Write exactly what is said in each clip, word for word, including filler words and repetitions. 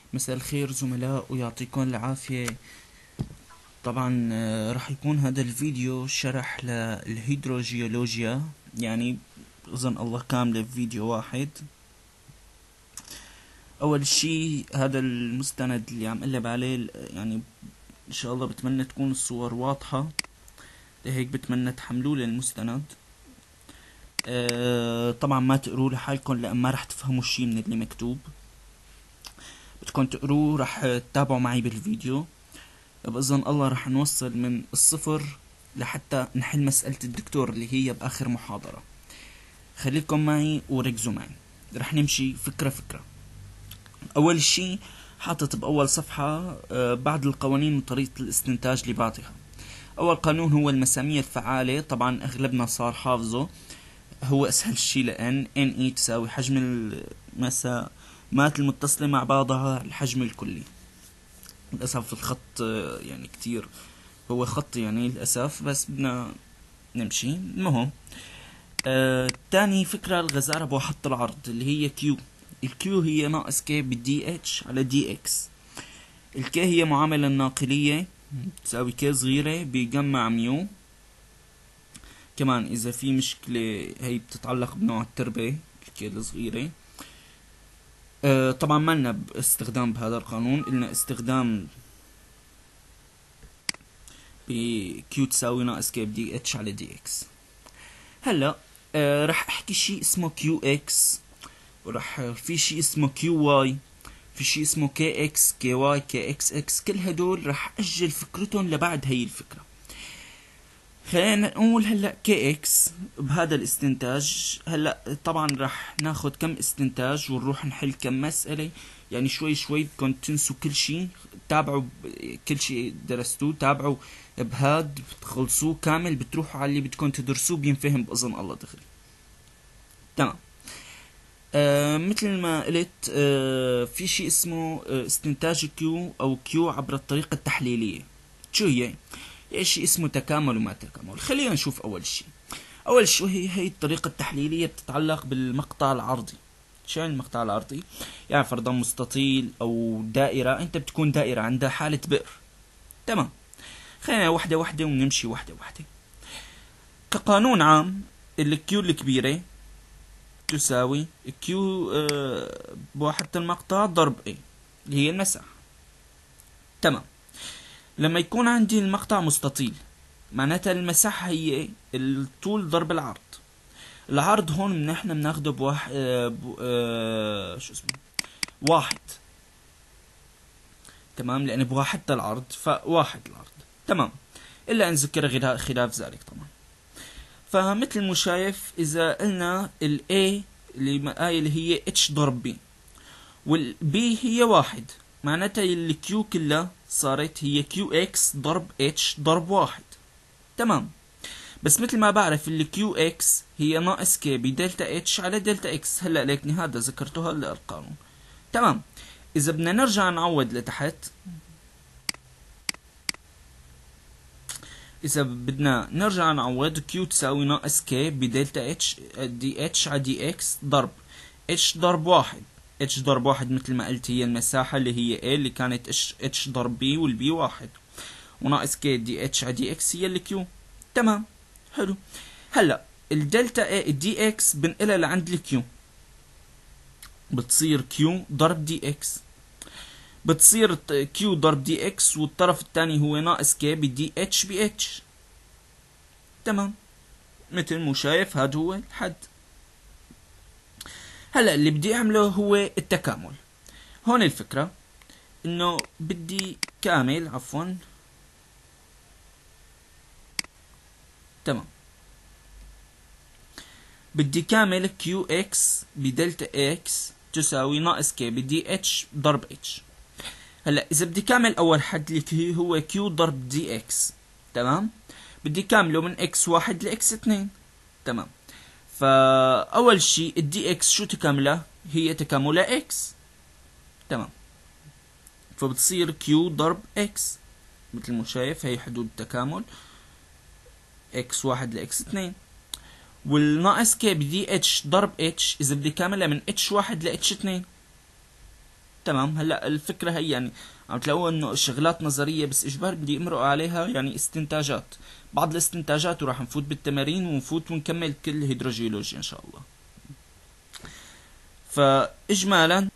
مساء الخير زملاء ويعطيكم العافية. طبعا آه، راح يكون هذا الفيديو شرح للهيدروجيولوجيا، يعني اذن الله كاملة في فيديو واحد. اول شي هذا المستند اللي عم قلب عليه، يعني ان شاء الله بتمنى تكون الصور واضحة، لهيك بتمنى تحملوه للمستند. أه طبعا ما تقروه لحالكم لان ما راح تفهموا شي من اللي مكتوب، بدكم تقروه، راح تتابعوا معي بالفيديو. بإذن الله رح نوصل من الصفر لحتى نحل مسألة الدكتور اللي هي بآخر محاضرة. خليكم معي وركزوا معي، رح نمشي فكرة فكرة. أول شي حاطط بأول صفحة آه، بعض القوانين وطريقة الاستنتاج لبعضها. أول قانون هو المسامية الفعالة، طبعا أغلبنا صار حافظه، هو أسهل شي لأن ان اي تساوي حجم المسامات المتصلة مع بعضها الحجم الكلي. للأسف الخط آه، يعني كتير، هو خط يعني للأسف، بس بدنا نمشي. المهم آه تاني فكرة الغزارة بوحدة العرض اللي هي كيو. الكيو هي ناقص كي بالدي اتش على دي اكس. الكي هي معاملة الناقلية تساوي كي صغيرة بجمع ميو. كمان إذا في مشكلة هي بتتعلق بنوع التربة الكي الصغيرة. آه طبعا ما لنا استخدام بهذا القانون، إلنا استخدام بكيو تساوي ناقص كي بدي اتش على دي اكس. هلا آه رح احكي شيء اسمه كيو اكس، ورح في شيء اسمه كيو واي، في شيء اسمه كي اكس كي واي كي اكس اكس. كل هدول رح اجل فكرتهم لبعد هي الفكرة. خلينا نقول هلا كي اكس بهذا الاستنتاج. هلا طبعا رح ناخد كم استنتاج ونروح نحل كم مسألة، يعني شوي شوي بدكم تنسوا كل شيء، تابعوا كل شيء درستوه، تابعوا بهاد بتخلصوه كامل، بتروحوا على اللي بدكم تدرسوه بينفهم بإذن الله دغري. تمام. آه مثل ما قلت آه في شيء اسمه آه استنتاج كيو او كيو عبر الطريقة التحليلية. شو هي؟ هي شيء اسمه تكامل وما تكامل. خلينا نشوف اول شيء. اول شيء هي هي الطريقة التحليلية بتتعلق بالمقطع العرضي. شو يعني المقطع العرضي؟ يعني فرضا مستطيل او دائرة، انت بتكون دائرة عندها حالة بئر. تمام. خلينا واحدة واحدة ونمشي واحدة واحدة. كقانون عام الكيو الكبيرة تساوي كيو آه بوحدة المقطع ضرب A اللي هي المساحة. تمام. لما يكون عندي المقطع مستطيل معناتها المساحة هي الطول ضرب العرض. العرض هون من احنا بناخده بواحد آه آه شو اسمه واحد. تمام، لان بوحدة العرض فواحد العرض. تمام، الا ان ذكر غير خلاف ذلك طبعا. فمثل ما شايف اذا قلنا ال A اللي آية اللي هي H ضرب B وال B هي واحد، معناتها ال Q كلها صارت هي كيو اكس ضرب H ضرب واحد. تمام. بس مثل ما بعرف ال كيو اكس هي ناقص K بدلتا H على دلتا X. هلا ليكني هذا ذكرته هلا القانون. تمام. إذا بدنا نرجع نعوض لتحت، إذا بدنا نرجع نعوض Q تساوي ناقص K بدلتا H دي H على دي X ضرب H ضرب واحد. H ضرب واحد مثل ما قلت هي المساحة اللي هي A اللي كانت H, H ضرب B والبي واحد، وناقص K دي H على دي X هي ال Q. تمام، حلو. هلا الدلتا A دي X بنقلها لعند ال Q بتصير Q ضرب دي X، بتصير Q ضرب دي X والطرف الثاني هو ناقص K بدي H ب H. تمام، مثل ما شايف هذا هو الحد. هلا اللي بدي اعمله هو التكامل. هون الفكرة انه بدي كامل عفوا تمام، بدي كامل كيو اكس بدلتا اكس تساوي ناقص كي بدي اتش ضرب اتش. هلا اذا بدي كامل اول حد اللي هو كيو ضرب دي اكس، تمام، بدي كامله من اكس واحد لاكس اثنين. تمام. فاول شيء الدي اكس شو تكامله؟ هي تكاملها اكس. تمام، فبتصير كيو ضرب اكس مثل ما شايف هي حدود التكامل اكس واحد لاكس اثنين، والناقص كي بدي اتش ضرب اتش اذا بدي كاملها من اتش واحد ل اتش اثنين. تمام. هلا الفكره هي يعني عم تلاقوا انه شغلات نظريه بس اجبار بدي امرق عليها، يعني استنتاجات، بعض الاستنتاجات، وراح نفوت بالتمارين ونفوت ونكمل كل هيدروجيولوجيا ان شاء الله. فاجمالا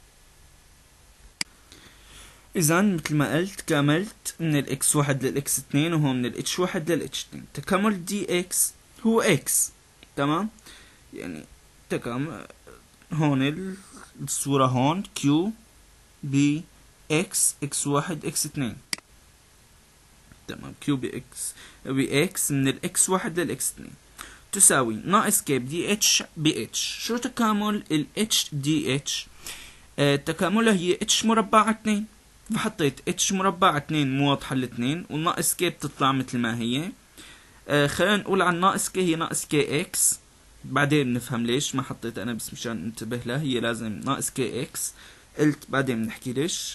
اذا مثل ما قلت كملت من الاكس واحد للاكس اثنين، وهون من الاتش واحد للاتش اثنين. تكامل دي اكس هو اكس، تمام؟ يعني تكامل هون الصورة هون كيو ب اكس اكس واحد اكس اثنين، تمام. كيو ب اكس ب اكس من الاكس واحد للاكس اثنين تساوي ناقص كيب دي اتش ب اتش. شو تكامل الاتش دي اتش؟ آه تكاملها هي اتش مربع اثنين، فحطيت اتش مربع اثنين موضحة الاثنين، والناقص كي بتطلع مثل ما هي. آه خلينا نقول عن ناقص كي هي ناقص كي اكس، بعدين نفهم ليش ما حطيت انا، بس مشان ننتبه لها هي لازم ناقص كي اكس. قلت بعدين بنحكي ليش.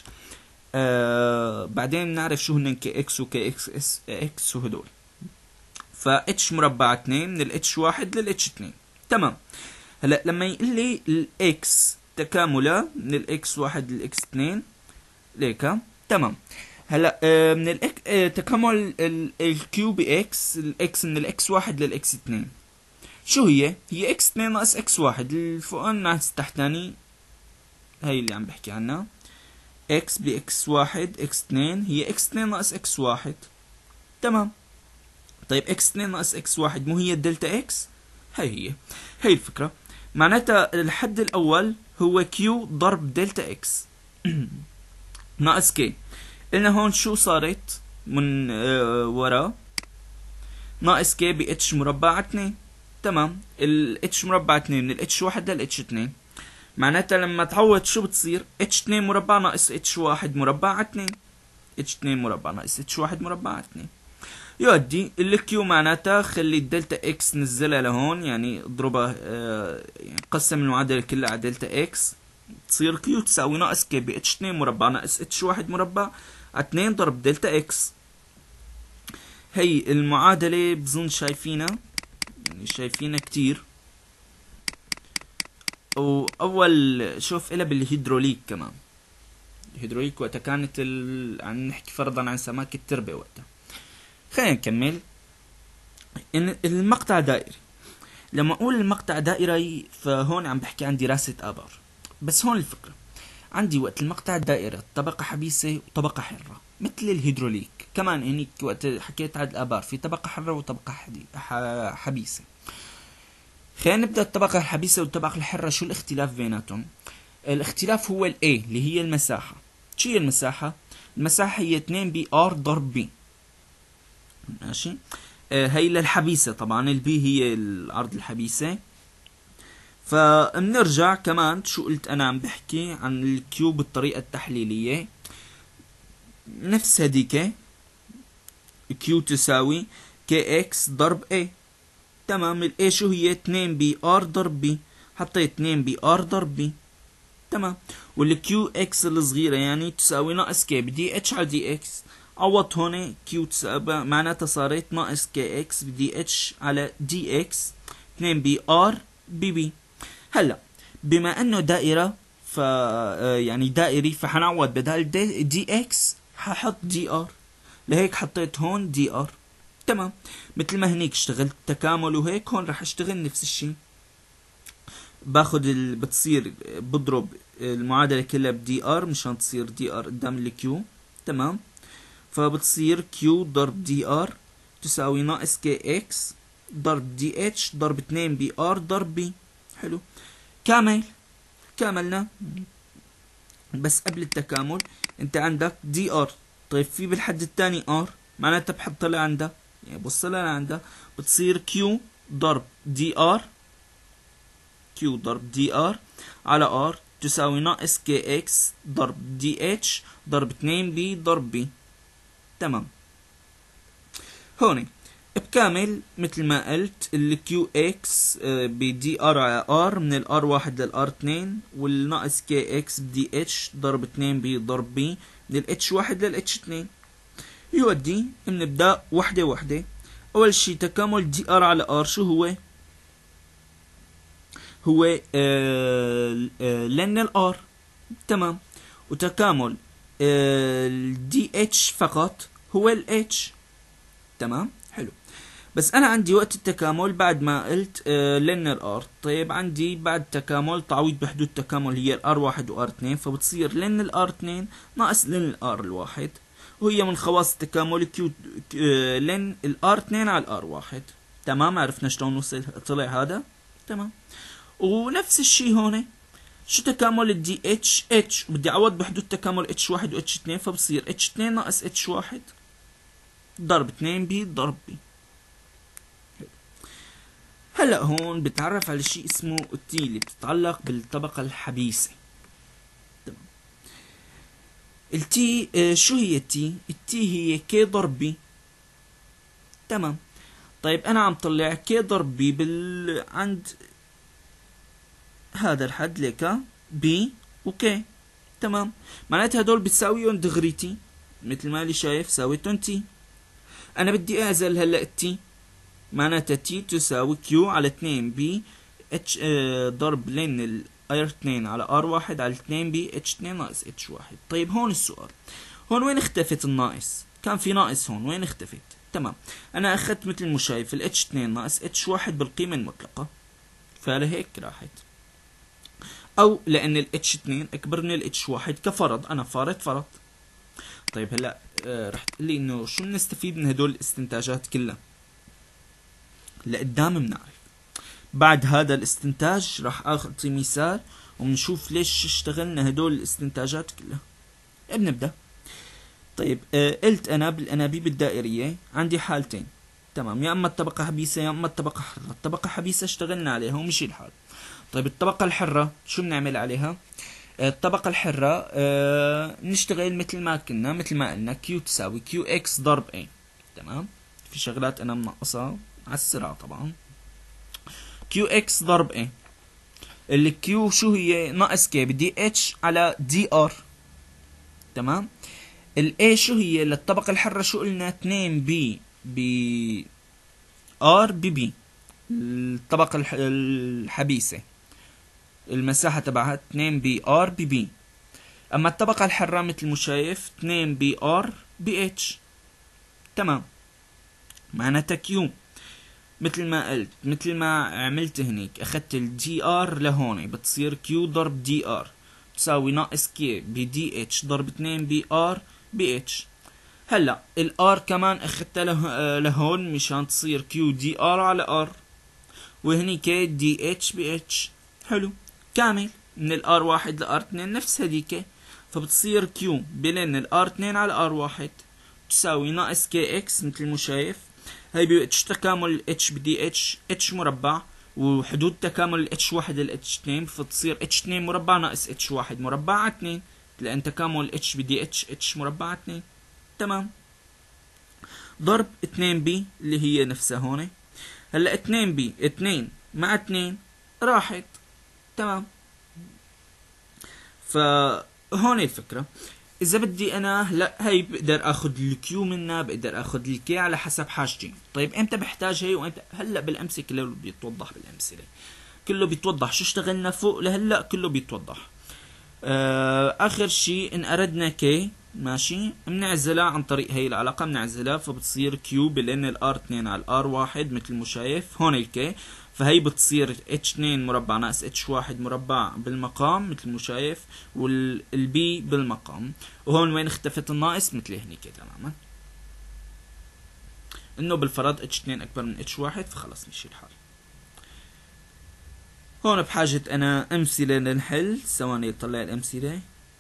آه بعدين نعرف شو هن كي اكس وكي اكس اس اكس وهدول. فا اتش مربع اثنين من الاتش واحد للاتش اثنين، تمام. هلا لما يقول لي الاكس تكامله من الاكس واحد للاكس اثنين ليكا، تمام. هلا آه من الاك آه تكامل الكيو باكس، الاكس من الاكس واحد للاكس اثنين شو هي؟ هي اكس اثنين ناقص اكس واحد، الفوقاني ناقص تحتاني، هي اللي عم بحكي عنها. اكس باكس واحد اكس اثنين هي اكس اثنين ناقص اكس واحد، تمام. طيب اكس اثنين ناقص اكس واحد مو هي الدلتا اكس؟ هي هي هي الفكرة. معناتها الحد الاول هو كيو ضرب دلتا اكس ناقص كي. قلنا هون شو صارت من آه ورا؟ ناقص كي ب اتش مربع اثنين، تمام. ال اتش مربع اثنين من ال اتش واحد لل اتش اثنين، معناتها لما تعوض شو بتصير؟ اتش اثنين مربع ناقص اتش واحد مربع اثنين، اتش اثنين مربع ناقص اتش واحد مربع اثنين يودي الكيو. معناتها خلي الدلتا اكس نزلها لهون، يعني اضربها آه يعني قسم المعادله كلها على دلتا اكس، تصير كيو تساوي ناقص كي ب اتش اثنين مربع ناقص اتش واحد مربع على اثنين ضرب دلتا اكس. هي المعادله بظن شايفينها، يعني شايفينها كتير. واول شوف إلها بالهيدروليك كمان. الهيدروليك وقتها كانت ال... عم نحكي فرضا عن سماك التربه وقتها. خلينا نكمل. إن المقطع دائري، لما اقول المقطع دائري فهون عم بحكي عن دراسه ابار. بس هون الفكره، عندي وقت المقطع الدائري طبقه حبيسه وطبقه حره، مثل الهيدروليك كمان. هنيك وقت حكيت عن الابار في طبقه حره وطبقه حدي... ح... حبيسه. خلينا نبدا الطبقه الحبيسه والطبقه الحره. شو الاختلاف بيناتهم؟ الاختلاف هو الاي اللي هي المساحه. شو هي المساحه؟ المساحه هي اثنين بي ار ضرب بي، ماشي. آه هي للحبيسه طبعا، البي هي العرض الحبيسه. فبنرجع كمان شو قلت انا، عم بحكي عن الكيو بالطريقه التحليليه نفس هديك. كيو تساوي كي اكس ضرب اي، تمام. الاي شو هي؟ اثنين بي ار ضرب بي، حطيت اثنين بي ار ضرب بي، تمام. والكيو اكس الصغيره يعني تساوي ناقص كي بدي اتش على دي اكس. عوضت هون كيو تساوي، معناتها صارت ناقص كي اكس بدي اتش على دي اكس اثنين بي ار بي بي. هلا بما انه دائره ف يعني دائري، فحنعوض بدال دي, دي اكس ححط دي ار، لهيك حطيت هون دي ار، تمام. مثل ما هنيك اشتغلت تكامل وهيك، هون راح اشتغل نفس الشيء. باخد ال... بتصير بضرب المعادله كلها بدي ار مشان تصير دي ار قدام الكيو، تمام. فبتصير كيو ضرب دي ار تساوي ناقص كي اكس ضرب دي اتش ضرب اثنين بي ار ضرب بي. حلو، كامل. كاملنا. بس قبل التكامل انت عندك دي ار، طيب في بالحد الثاني ار، معناتها بحط لها عندها، يعني بوصل لها عندها، بتصير كيو ضرب دي ار، كيو ضرب دي ار على ار تساوي ناقص كي اكس ضرب دي اتش ضرب اثنين بي ضرب بي، تمام. هون بكامل مثل ما قلت الكيو اكس بدي ار على ار من الار واحد للار اثنين، والناقص كي اكس بدي اتش ضرب اثنين بي ضرب بي من الاتش واحد للاتش اثنين. يودي بنبدا وحده وحده. اول شي تكامل دي ار على ار شو هو؟ هو آه آه لن الار، تمام. وتكامل الدي اتش فقط هو الاتش. تمام حلو. بس انا عندي وقت التكامل بعد ما قلت آه لن الار. طيب عندي بعد تكامل تعويض بحدود تكامل هي الار واحد وار اثنين، فبتصير لن الار اثنين ناقص لن الار الواحد، وهي من خواص التكامل كيو آه لن الار اثنين على الار واحد. تمام عرفنا شلون وصل طلع هذا. تمام. ونفس الشيء هون شو تكامل الدي اتش اتش، بدي اعوض بحدود تكامل اتش واحد و اتش اثنين، فبصير اتش اثنين ناقص اتش واحد ضرب اثنين بي ضرب بي. هلا هون بتعرف على شيء اسمه التي اللي بتتعلق بالطبقة الحبيسة. تمام. التي آه شو هي التي؟ التي هي كي ضرب بي. تمام. طيب انا عم طلع كي ضرب بي بال عند هذا الحد ليك بي وكي. تمام. معناتها هدول بتساويهم دغري تي، مثل ما اللي شايف ساويتهم تي. انا بدي اعزل هلا التي، معناتها تي تساوي كيو على اثنين بي اتش اه ضرب لين الاير اثنين على ار واحد على اثنين بي اتش اثنين ناقص اتش واحد. طيب هون السؤال، هون وين اختفت الناقص؟ كان في ناقص هون، وين اختفت؟ تمام. انا اخذت مثل ما شايف الاتش اثنين ناقص اتش واحد بالقيمة المطلقة، فلهيك راحت. او لان الاتش اثنين اكبر من الاتش واحد كفرض، انا فارض فرض. طيب هلا آه رح تقول لي انه شو بنستفيد من هدول الاستنتاجات كلها؟ لقدام بنعرف. بعد هذا الاستنتاج راح اعطي مثال وبنشوف ليش اشتغلنا هدول الاستنتاجات كلها. بنبدا. طيب آه قلت انا بالانابيب الدائريه عندي حالتين. تمام. يا اما الطبقه حبيسه يا اما الطبقه حره. الطبقه حبيسه اشتغلنا عليها ومشي الحال. طيب الطبقه الحره شو بنعمل عليها؟ الطبقة الحرة آه نشتغل مثل ما كنا، مثل ما قلنا كيو تساوي كيو اكس ضرب اي. تمام. في شغلات انا منقصها على السرعة طبعا. كيو اكس ضرب اي، اللي كيو شو هي؟ ناقص كي بدي اتش على دي ار. تمام. الاي شو هي للطبقة الحرة؟ شو قلنا؟ اثنين بي ب ار بي بي. الطبقة الح... الحبيسة المساحة تبعها اثنين بي ار بي بي. اما الطبقة الحرة مثل ما شايف اثنين بي ار بي اتش. تمام. معناتها كيو مثل ما قلت، مثل ما عملت هنيك، اخذت الدي ار لهون بتصير كيو ضرب دي ار تساوي ناقص كي بدي اتش ضرب اثنين بي ار بي اتش. هلا الار كمان اخذتها له لهون مشان تصير كيو دي ار على ار، وهني كي دي اتش بي اتش. حلو. كامل من الار واحد لار اثنين نفس هذيك، فبتصير كيو بلين الار اثنين على ار واحد تساوي ناقص كي اكس مثل ما شايف. هي باتش تكامل اتش بدي اتش اتش مربع، وحدود تكامل الاتش واحد للاتش اثنين، فتصير اتش اثنين مربع ناقص اتش واحد مربع على اثنين، لان تكامل اتش بدي اتش اتش مربع على اثنين. تمام. ضرب اثنين بي اللي هي نفسها هون. هلا اثنين بي اثنين مع اثنين راحت. تمام. فهون الفكرة. اذا بدي انا هلا هي بقدر اخذ الكيو منها، بقدر اخذ الكي على حسب حاجتي. طيب امتى بحتاج هي وامتى؟ هلا بالامثله كله بيتوضح، بالامثله كله بيتوضح. شو اشتغلنا فوق لهلا كله بيتوضح. آه اخر شيء ان اردنا كي ماشي بنعزلها عن طريق هي العلاقه، بنعزلها فبتصير كيو بلين الار اثنين على الار واحد مثل ما شايف هون الكي، فهي بتصير اتش اثنين مربع ناقص اتش واحد مربع بالمقام مثل ما شايف، والبي بالمقام. وهون وين اختفت الناقص؟ مثل هنيك تماما، انه بالفرض اتش اثنين اكبر من اتش واحد، فخلص مشي الحال. هون بحاجة انا امثلة لنحل. ثواني اطلع الامثلة.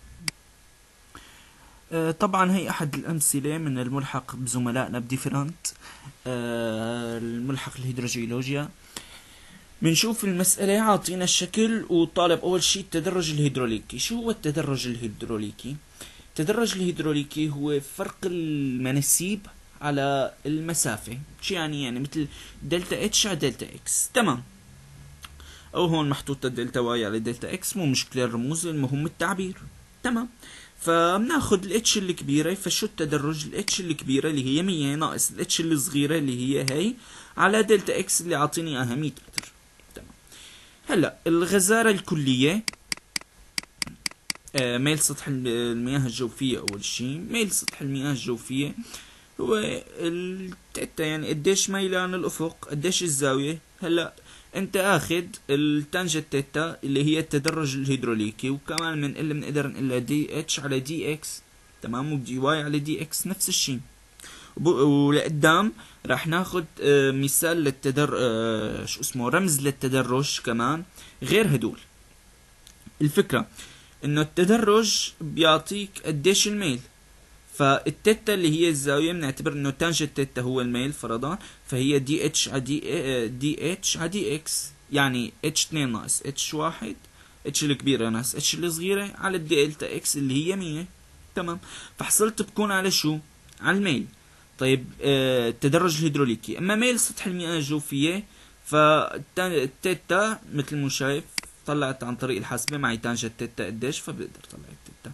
أه طبعا هي احد الامثلة من الملحق بزملائنا بديفرنت، أه الملحق الهيدروجيولوجيا. بنشوف المسألة عاطينا الشكل وطالب أول شيء التدرج الهيدروليكي. شو هو التدرج الهيدروليكي؟ التدرج الهيدروليكي هو فرق المناسيب على المسافة. شو يعني؟ يعني مثل دلتا اتش على دلتا اكس. تمام. أو هون محطوطة دلتا واي على دلتا اكس، مو مشكلة الرموز، المهم التعبير. تمام. فبناخذ الاتش الكبيرة، فشو التدرج؟ الاتش الكبيرة اللي هي مية ناقص الاتش الصغيرة اللي هي هي على دلتا اكس اللي عاطيني اياها مية متر. هلا الغزارة الكلية آه ميل سطح المياه الجوفية. أول شي ميل سطح المياه الجوفية هو التيتا، يعني قديش ميلان الأفق، قديش الزاوية. هلا انت اخد التانجة تيتا اللي هي التدرج الهيدروليكي، وكمان من اللي بنقدر نقول دي اتش على دي اكس، تمام، ودي واي على دي اكس نفس الشيء. ولقدام راح ناخد آه مثال للتدر آه شو اسمه رمز للتدرج كمان غير هدول. الفكرة انه التدرج بيعطيك قديش الميل، فالتيتا اللي هي الزاوية بنعتبر انه تانجة تيتا هو الميل فرضا، فهي دي اتش على دي دي اتش على دي اكس، يعني اتش اثنين ناقص اتش واحد، اتش الكبيرة ناقص اتش الصغيرة على الدلتا اكس اللي هي مية. تمام، فحصلت بكون على شو؟ على الميل. طيب آه التدرج الهيدروليكي، اما ميل سطح المياه الجوفية فالتيتا مثل ما شايف طلعت عن طريق الحاسبة معي تانجة تيتا قديش، فبقدر طلع التيتا.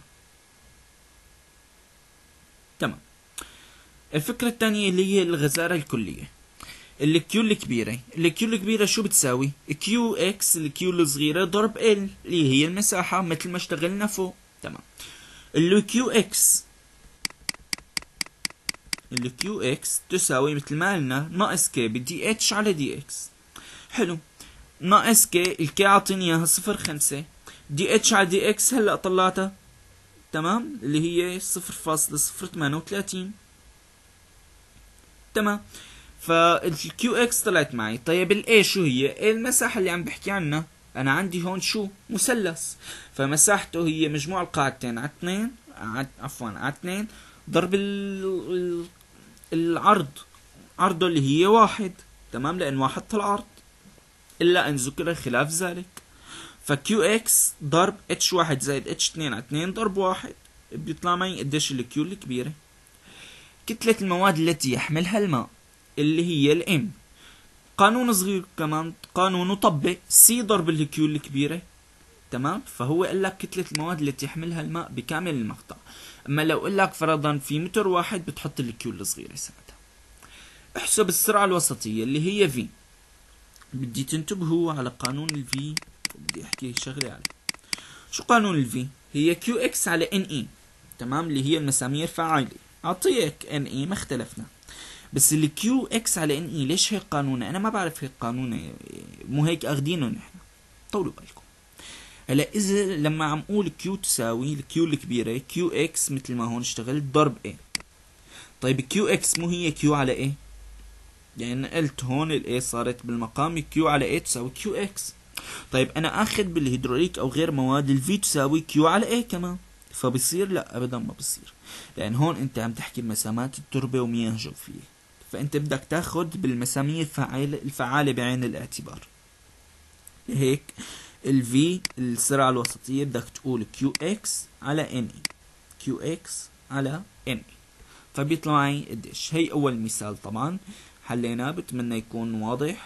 تمام. الفكرة الثانية اللي هي الغزارة الكلية، الكيو الكبيرة. الكيو الكبيرة شو بتساوي؟ كيو اكس الكيو الصغيرة ضرب ال اللي هي المساحة مثل ما اشتغلنا فوق. تمام. الكيو اكس الكيو اكس تساوي مثل ما قلنا ناقص كي بدي اتش على دي اكس. حلو، ناقص كي، الكي عاطيني اياها صفر خمسة، دي اتش على دي اكس هلا طلعتها تمام اللي هي صفر فاصلة صفر ثمانية وثلاثين. تمام، فالكيو اكس طلعت معي. طيب الاي شو هي؟ المساحة اللي عم بحكي عنها. انا عندي هون شو؟ مثلث، فمساحته هي مجموع القاعدتين على اثنين، عفوا على اثنين ضرب ال... العرض، عرضه اللي هي واحد. تمام، لان واحد العرض الا ان ذكر خلاف ذلك. فكيو اكس ضرب اتش واحد زائد اتش اثنين على اثنين ضرب واحد بيطلع معي قديش الكيو الكبيرة. كتلة المواد التي يحملها الماء اللي هي الام. قانون صغير كمان، قانون طبق سي ضرب الكيو الكبيرة. تمام، فهو قال لك كتلة المواد التي يحملها الماء بكامل المقطع. اما لو قال لك فرضا في متر واحد بتحط الكيو الصغيرة ساعتها. احسب السرعة الوسطية اللي هي في. بدي تنتبهوا على قانون الفي، بدي احكي شغلة عليه. شو قانون الفي؟ هي كيو اكس على ان اي، تمام، اللي هي المسامير فعالة. اعطيك ان اي ما اختلفنا، بس الكيو اكس على ان اي ليش هيك قانونه؟ انا ما بعرف هيك قانونه، مو هيك اخدينه نحن. طولوا بالكم. هلا اذا لما عم اقول كيو تساوي الكيو الكبيره كيو اكس مثل ما هون اشتغلت ضرب اي. طيب كيو اكس مو هي كيو على اي؟ يعني نقلت هون الاي صارت بالمقام كيو على اي تساوي كيو اكس. طيب انا اخذ بالهيدروليك او غير مواد الفي تساوي كيو على اي كمان، فبصير لا ابدا ما بصير، لان هون انت عم تحكي بمسامات التربه ومياه جوفيه، فانت بدك تاخد بالمسامير الفعالة الفعالة بعين الاعتبار. هيك الفي السرعة الوسطية بدك تقول كيو اكس على ان كيو اكس على ان، فبيطلع معي قديش. هي اول مثال طبعا حليناه، بتمنى يكون واضح.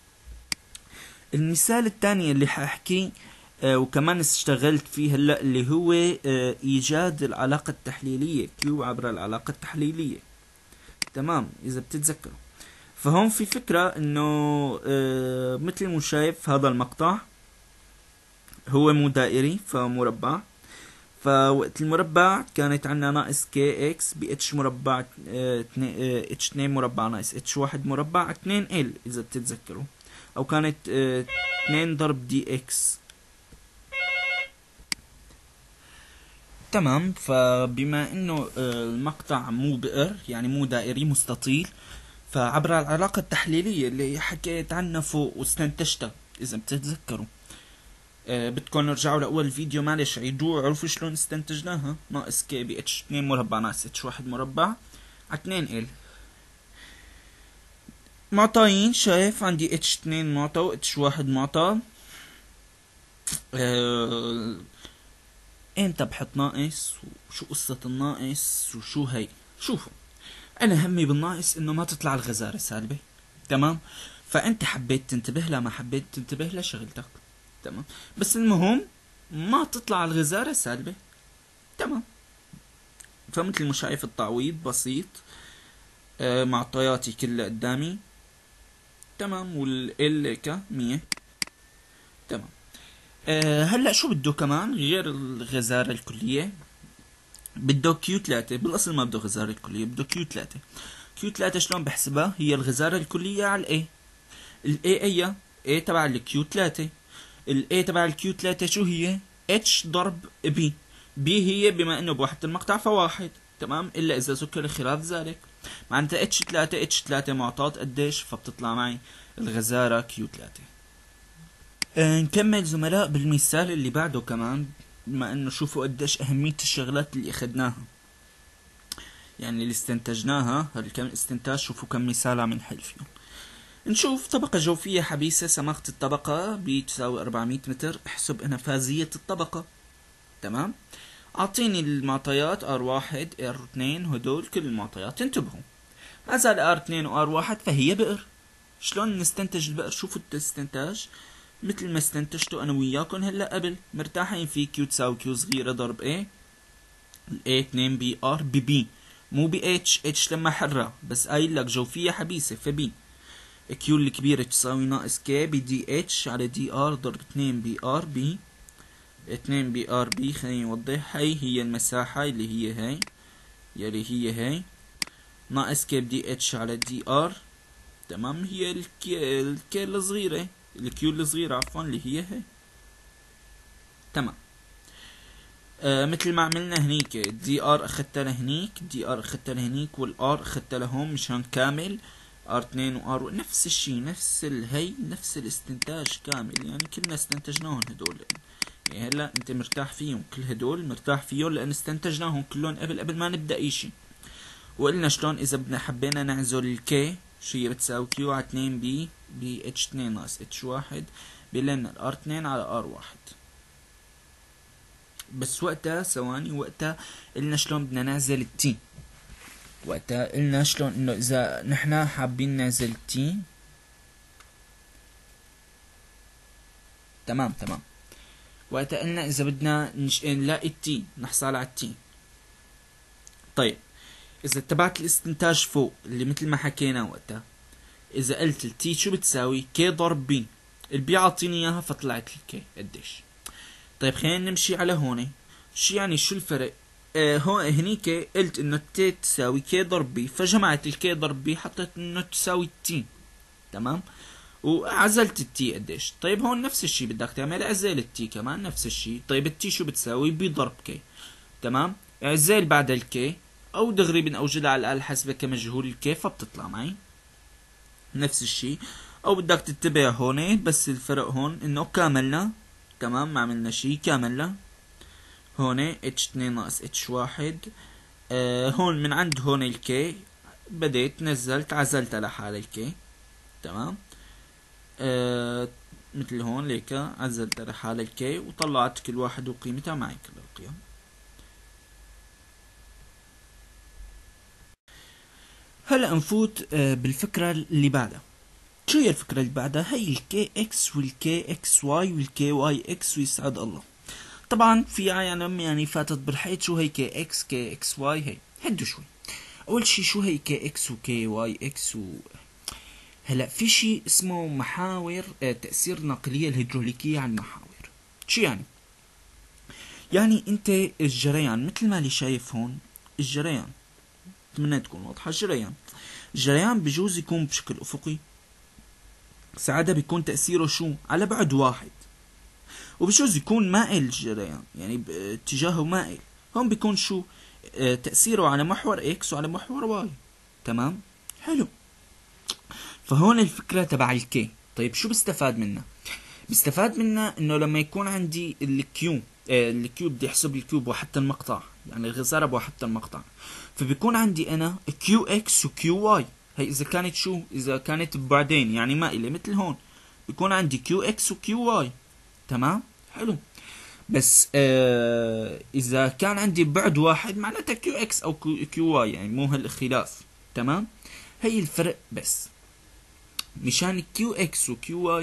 المثال الثاني اللي حاحكي آه وكمان اشتغلت فيه هلا اللي هو آه ايجاد العلاقة التحليلية، كيو عبر العلاقة التحليلية. تمام، اذا بتتذكروا. فهون في فكرة انه آه مثل ما شايف هذا المقطع هو مو دائري فمربع، فوقت المربع كانت عنا ناقص كي اكس ب اتش مربع اه اتش اثنين مربع ناقص اتش واحد مربع اثنين ال اذا بتتذكروا، او كانت اه اثنين ضرب دي اكس. تمام، فبما انه اه المقطع مو بئر يعني مو دائري مستطيل، فعبر العلاقة التحليلية اللي حكيت عنها فوق واستنتجتها اذا بتتذكروا. أه بدكم نرجعوا لأول فيديو معلش عيدوه عرفوا شلون استنتجناها. ناقص كي بي اتش اثنين مربع ناقص اتش واحد مربع على اثنين ال. معطيين، شايف عندي اتش اثنين معطى و اتش واحد معطى. أه امتى بحط ناقص وشو قصة الناقص وشو هي؟ شوفوا، انا همي بالناقص انه ما تطلع الغزارة سالبة. تمام، فانت حبيت تنتبه لها ما حبيت تنتبه لشغلتك. تمام، بس المهم ما تطلع الغزارة سالبة. تمام، فمثل ما شايف التعويض بسيط. آه معطياتي كلها قدامي. تمام، والال ك مية. تمام. أه هلا شو بده كمان غير الغزارة الكلية؟ بده كيو ثلاثة. بالاصل ما بده غزارة الكلية، بده كيو ثلاثة. كيو ثلاثة شلون بحسبها؟ هي الغزارة الكلية على الاي. الاي اي اي تبع الكيو ثلاثة. الاي تبع الكيو ثلاثة شو هي؟ اتش ضرب بي. بي هي بما انه بوحدة المقطع فواحد، تمام، الا اذا ذكر خلاف ذلك. معناتها اتش ثلاثة اتش ثلاثة معطاة قديش؟ فبتطلع معي الغزارة كيو ثلاثة. أه نكمل زملاء بالمثال اللي بعده كمان، بما انه شوفوا قديش اهمية الشغلات اللي اخدناها، يعني اللي استنتجناها. هالكم استنتاج شوفوا كم مثال عم نحل فيهم. نشوف طبقة جوفية حبيسة، سماقة الطبقة بتساوي أربعمية متر. احسب نفاذية الطبقة. تمام. اعطيني المعطيات ار واحد ار اثنين، هدول كل المعطيات. انتبهوا، ما زال ار اثنين و ار واحد فهي بئر. شلون نستنتج البئر؟ شوفوا الاستنتاج مثل ما استنتجته انا وياكم هلا قبل، مرتاحين في كيو تساوي كيو صغيرة ضرب اي، الاي اثنين بي ار ببي، مو بي اتش. اتش لما حرة، بس قايل لك جوفية حبيسة فبي. كيو الكبيرة تساوي ناقص كي بدي اتش على دي ار ضرب اثنين بي ار بي. اثنين بي ار بي خليني نوضح، هي هي المساحة اللي هي هي يلي هي هي، ناقص كي بدي اتش على دي ار. تمام. هي الكي الكي الصغيرة، الكيو الصغيرة عفوا، اللي هي هي. تمام. آه مثل ما عملنا هنيك، دي ار اخدتها لهنيك، دي ار اخدتها لهنيك، والار اخدتها لهون مشان كامل. ار اثنين و ار نفس الشي، نفس الهي، نفس الاستنتاج كامل، يعني كلنا استنتجناهم هدول. يعني هلا انت مرتاح فيهم، كل هدول مرتاح فيهم لان استنتجناهم كلهم قبل قبل ما نبدا ايشي. وقلنا شلون اذا بدنا حبينا نعزل الكي شو هي بتساوي كيو على اثنين بي بي اتش اثنين ناقص اتش واحد بلنا الار اثنين على ار واحد. بس وقتها ثواني، وقتها قلنا شلون بدنا نعزل التي. وقتها قلنا شلون انه اذا نحنا حابين نعزل التي. تمام تمام. وقتها قلنا اذا بدنا نش... نلاقي التي نحصل على التي. طيب اذا اتبعت الاستنتاج فوق اللي مثل ما حكينا وقتها، اذا قلت التي شو بتساوي؟ كي ضرب بي. البي عاطيني اياها فطلعت الكي قديش. طيب خلينا نمشي على هون. شو يعني شو الفرق؟ آه هون هنيك قلت انه التي تساوي كي ضرب بي، فجمعت الكي ضرب بي حطيت انه تساوي التي. تمام. وعزلت التي قديش. طيب هون نفس الشي بدك تعمل، عزل التي كمان نفس الشي. طيب التي شو بتساوي؟ بي ضرب كي. تمام. عزل بعد الكي او دغري بنوجدها على الآلة الحاسبة كمجهول الكي فبتطلع معي نفس الشي. او بدك تتبع هون، بس الفرق هون انه كاملنا. تمام. ما عملنا شي، كاملنا هون اتش اثنين ناقص اتش واحد. آه هون من عند هون الكي بديت نزلت عزلتها لحال الكي. تمام. آه مثل هون ليك عزلتها لحال الكي وطلعت كل واحد وقيمتها معي كل القيم. هلا نفوت آه بالفكرة اللي بعدها. شو هي الفكرة اللي بعدها؟ هي الكي اكس والكي اكس واي والكي واي اكس ويسعد الله. طبعا في يعني يعني فاتت بالحيط. شو هي كي اكس كي اكس واي؟ هي هدوا شوي. اول شي شو هي كي اكس وكي واي اكس و... هلا في شي اسمه محاور آه تأثير الناقلية الهيدروليكية على المحاور. شو يعني؟ يعني انت الجريان مثل ما اللي شايف هون، الجريان اتمنى تكون واضحة. الجريان الجريان بجوز يكون بشكل افقي، ساعتها بيكون تأثيره شو؟ على بعد واحد. وبجوز يكون مائل الجريان، يعني باتجاهه مائل. هون بيكون شو؟ اه تأثيره على محور اكس وعلى محور واي. تمام. حلو. فهون الفكرة تبع الكي. طيب شو بستفاد منها؟ بستفاد منها انه لما يكون عندي الكيو اه الكيو بدي احسب الكيو بوحدة المقطع، يعني الغزارة بوحدة المقطع، فبيكون عندي انا كيو اكس وكيو واي. هي اذا كانت شو؟ اذا كانت ببعدين يعني مائلة مثل هون، بيكون عندي كيو اكس وكيو واي. تمام. حلو. بس آه اذا كان عندي بعد واحد معناتها كيو اكس او كيو واي، يعني مو هالخلاف. تمام. هي الفرق بس. مشان كيو اكس وكيو واي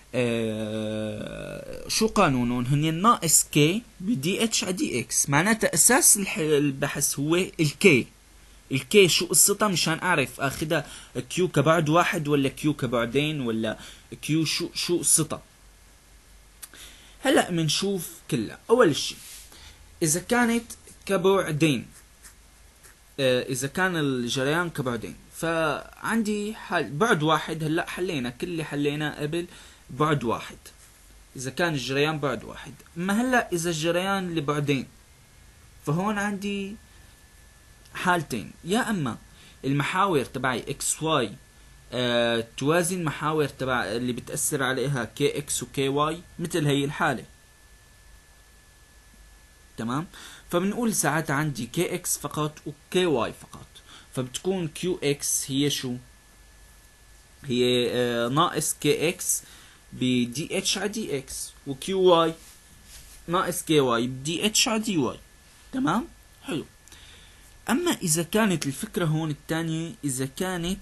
آه شو قانونهم؟ هن ناقص كي بدي اتش على دي اكس. معناتها اساس البحث هو الكي. الكي شو قصتها مشان اعرف اخذها كيو كبعد واحد ولا كيو كبعدين ولا كيو شو شو قصتها. هلا بنشوف كلها. اول شيء اذا كانت كبعدين، آه اذا كان الجريان كبعدين، فعندي حل بعد واحد. هلا حلينا كل اللي حليناه قبل بعد واحد اذا كان الجريان بعد واحد. اما هلا اذا الجريان لبعدين، فهون عندي حالتين. يا اما المحاور تبعي اكس واي أه توازي المحاور تبع اللي بتأثر عليها كي اكس وكي واي، مثل هي الحالة. تمام. فبنقول ساعتها عندي كي اكس فقط وكي واي فقط، فبتكون كيو اكس هي شو؟ هي أه ناقص كي اكس بدي اتش على دي اكس، وكيو واي ناقص كي واي بدي اتش على دي واي. تمام. حلو. اما اذا كانت الفكرة هون الثانية، اذا كانت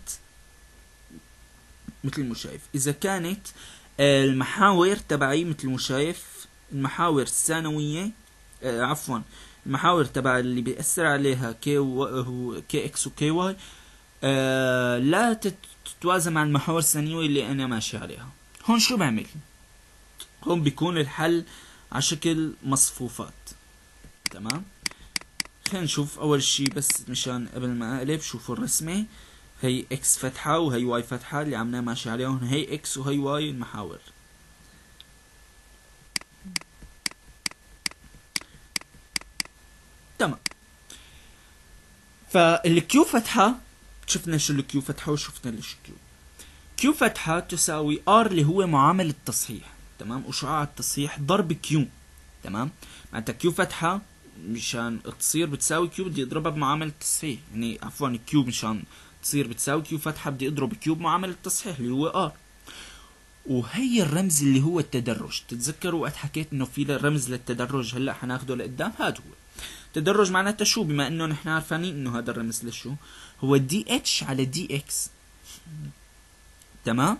مثل ما شايف، اذا كانت المحاور تبعي مثل ما شايف المحاور الثانوية، آه عفوا المحاور تبع اللي بيأثر عليها كي و... كي اكس وكي واي آه لا تتوازى مع المحاور الثانوية اللي انا ماشي عليها. هون شو بعمل؟ هون بيكون الحل على شكل مصفوفات. تمام. خلينا نشوف اول شي بس مشان قبل ما اقلب. شوفوا الرسمة، هي اكس فتحة وهي واي فتحة اللي عمنا ماشي عليهم، هي اكس وهي واي المحاور. تمام. فالكيو فتحة، شفنا شو الكيو فتحة وشفنا ليش كيو. كيو فتحة تساوي ار اللي هو معامل التصحيح. تمام. وشعاع التصحيح ضرب كيو. تمام. معناتها كيو فتحة مشان تصير بتساوي كيو بدي اضربها بمعامل التصحيح، يعني عفوا كيو مشان تصير بتساوي كيو فتحة بدي اضرب كيو بمعامل التصحيح اللي هو ار. وهي الرمز اللي هو التدرج. تتذكروا وقت حكيت انه في رمز للتدرج، هلا حناخده لقدام. هذا هو تدرج. معناته شو؟ بما انه نحن عارفين انه هذا الرمز لشو هو دي اتش على دي اكس. تمام.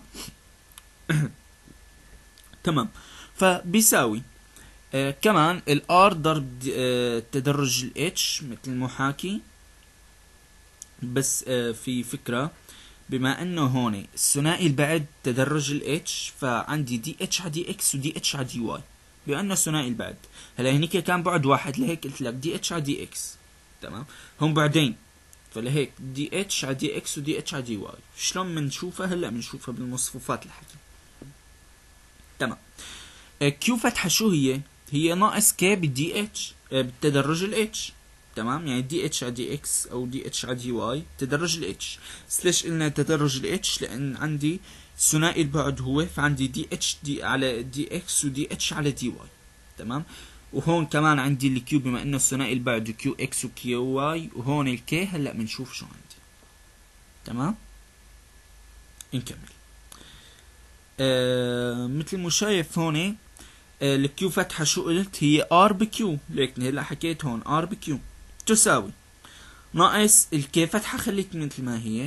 تمام. فبيساوي آه كمان الار ضرب آه تدرج الاتش مثل ما حاكي. بس آه في فكرة، بما انه هون الثنائي البعد تدرج الاتش، فعندي دي اتش على دي اكس ودي اتش على دي واي. بما انه ثنائي البعد، هلا هنيك كان بعد واحد لهيك قلت لك دي اتش على دي اكس. تمام. هم بعدين، فلهيك دي اتش على دي اكس ودي اتش على دي واي. شلون بنشوفها؟ هلا بنشوفها بالمصفوفات الحكي. تمام. كيو فتحة شو هي؟ هي ناقص كي بدي اتش بالتدرج الاتش. تمام. يعني دي اتش على دي اكس او دي اتش على دي واي تدرج الاتش. ليش قلنا تدرج الاتش؟ لان عندي ثنائي البعد هو، فعندي دي اتش دي على دي اكس ودي اتش على دي واي. تمام. وهون كمان عندي الكيو بما انه ثنائي البعد كيو اكس وكيو واي، وهون الكي. هلا بنشوف شو عندي. تمام. نكمل. آه مثل ما شايف هون الكيو فتحة شو قلت؟ هي ار بكيو. ليك هلا حكيت هون ار بكيو تساوي ناقص الكي فتحة خليك مثل ما هي.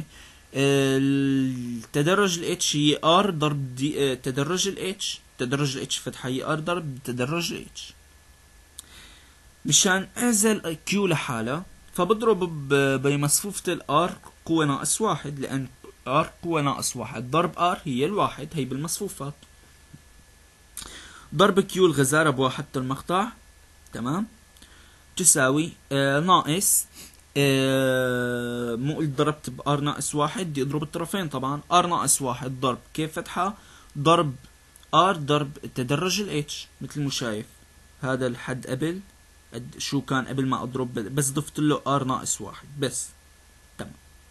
التدرج الاتش هي ار ضرب دي تدرج الاتش. تدرج الاتش فتحة هي ار ضرب تدرج الاتش. مشان اعزل كيو لحالها فبضرب بمصفوفة الار قوة ناقص واحد، لان ار قوة ناقص واحد ضرب ار هي الواحد، هي بالمصفوفات. ضرب كيو الغزارة بواحدة المقطع. تمام. تساوي آه ناقص آه مو قلت ضربت بار ناقص واحد، بدي اضرب الطرفين طبعا. ار ناقص واحد ضرب كيف فتحة ضرب ار ضرب تدرج الاتش. مثل ما شايف هذا الحد قبل شو كان قبل ما اضرب، بس ضفت له ار ناقص واحد بس. تمام.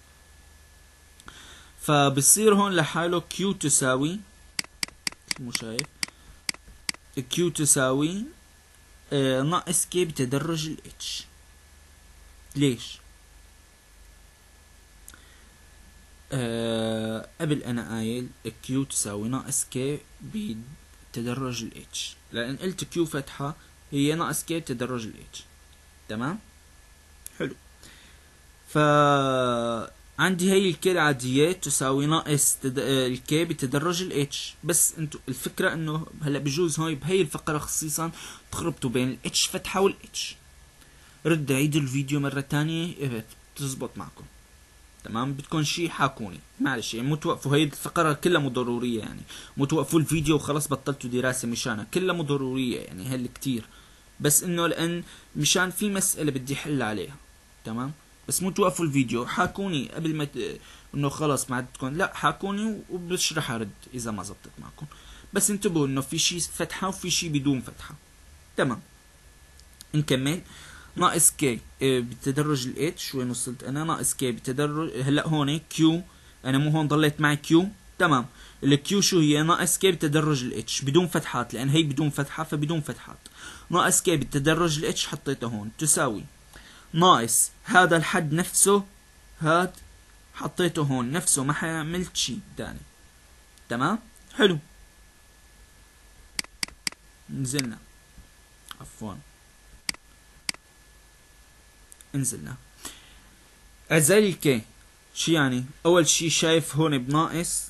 فبصير هون لحاله كيو تساوي مثل ما شايف كيو تساوي آه ناقص كي بتدرج الاتش. ليش؟ آه قبل انا قايل كيو تساوي ناقص كي بتدرج الاتش، لان قلت كيو فتحة هي ناقص كي بتدرج الاتش. تمام. حلو. ف عندي هي الكي العادية تساوي ناقص تد... الكي بتدرج الاتش. بس انتو الفكرة انه هلا بجوز هاي بهي الفقرة خصيصا تخربطوا بين الاتش فتحة والاتش. رد عيدوا الفيديو مرة تانية تزبط معكم. تمام. بدكم شيء حاكوني معلش، يعني مو توقفوا، هي الفقرة كلها مو ضرورية، يعني مو توقفوا الفيديو وخلاص بطلتوا دراسة مشانها، كلها مو ضرورية يعني هل كتير، بس انه لان مشان في مسألة بدي حل عليها. تمام. بس مو توقفوا الفيديو حاكوني قبل ما ت... انه خلاص ما عدتكم، لا حاكوني وبشرح ارد اذا ما زبطت معكم. بس انتبهوا انه في شيء فتحة وفي شيء بدون فتحة. تمام. نكمل. ناقص كي بتدرج الاتش، وين وصلت انا؟ ناقص كي بتدرج، هلا هون كيو، انا مو هون ضليت معي كيو. تمام. الكيو شو هي؟ ناقص كي بتدرج الاتش بدون فتحات، لان هي بدون فتحة فبدون فتحات. ناقص كي بتدرج الاتش حطيته هون تساوي ناقص هذا الحد نفسه، هاد حطيته هون نفسه، ما حعملت شي تاني. تمام. حلو. نزلنا، عفوا انزلنا. اعزالي الكي شو يعني؟ اول شي شايف هون بناقص،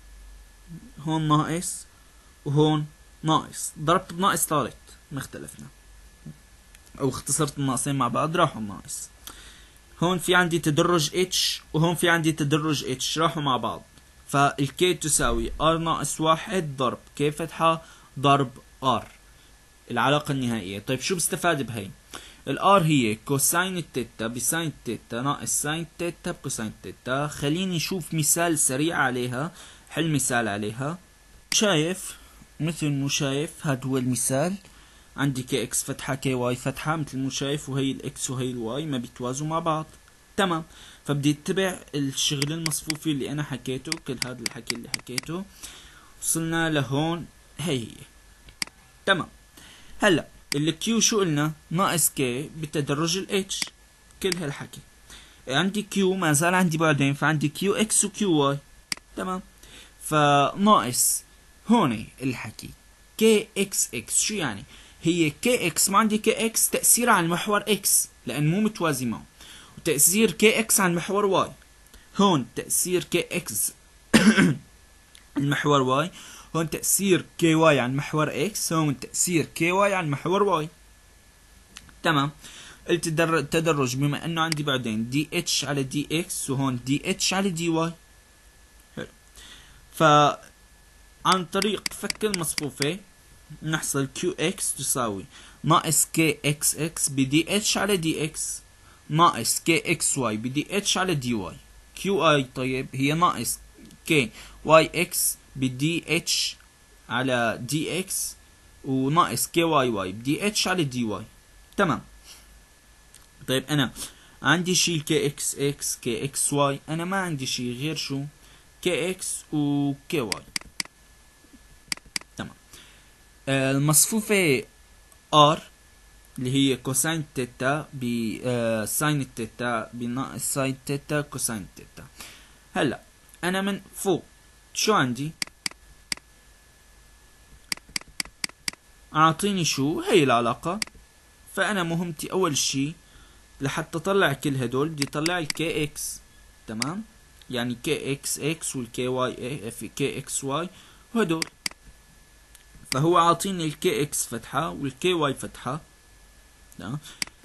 هون ناقص، وهون ناقص، ضربت بناقص ثالث ما اختلفنا، او اختصرت الناقصين مع بعض راحوا ناقص. هون في عندي تدرج اتش وهون في عندي تدرج اتش راحوا مع بعض، فالكي تساوي ار ناقص واحد ضرب كي فتحة ضرب ار، العلاقة النهائية. طيب شو بستفاد بهي؟ الار هي كوساين التيتا بساين التيتا ناقص ساين التيتا بكوساين التيتا. خليني نشوف مثال سريع عليها، حل مثال عليها. شايف مثل مو شايف، هاد هو المثال. عندي كي اكس فتحة كي واي فتحة مثل مو شايف، وهي الاكس وهي الواي ما بيتوازوا مع بعض. تمام. فبدي اتبع الشغل المصفوفي اللي انا حكيته، كل هذا الحكي اللي حكيته. وصلنا لهون، هي هي. تمام. هلا الكيو شو قلنا؟ ناقص كي بتدرج الاتش، كل هالحكي. عندي كيو ما زال عندي بعدين، فعندي كيو اكس وكيو واي. تمام. فناقص هون الحكي كي اكس اكس. شو يعني؟ هي كي اكس، ما عندي كي اكس تأثير على المحور اكس لان مو متوازي معه، وتأثير كي اكس على المحور واي. هون تأثير كي اكس المحور واي، هون تأثير كي واي على المحور اكس، هون تأثير كي واي على المحور واي. تمام. قلت التدرج بما انه عندي بعدين دي اتش على دي اكس، وهون دي اتش على دي واي. حلو. ف عن طريق فك المصفوفة نحصل كيو اكس تساوي ناقص كي اكس اكس بدي اتش على دي اكس ناقص كي اكس واي بدي اتش على دي واي. كيو اي طيب هي ناقص كي واي اكس بدي اتش على دي اكس وناقص كي واي واي بدي اتش على دي واي. تمام. طيب انا عندي شي كي اكس اكس كي اكس واي، انا ما عندي شي غير شو؟ كي اكس وكي واي. تمام. آه المصفوفة ار اللي هي كوساين تيتا بساين التيتا بناقص ساين تيتا كوساين التيتا. هلا انا من فوق شو عندي؟ اعطيني شو هي العلاقة. فانا مهمتي اول شي لحتى اطلع كل هدول بدي اطلع الكي اكس. تمام. يعني كي اكس اكس والكي واي في كي اكس واي وهدول، فهو عاطيني الكي اكس فتحة والكي واي فتحة. تمام.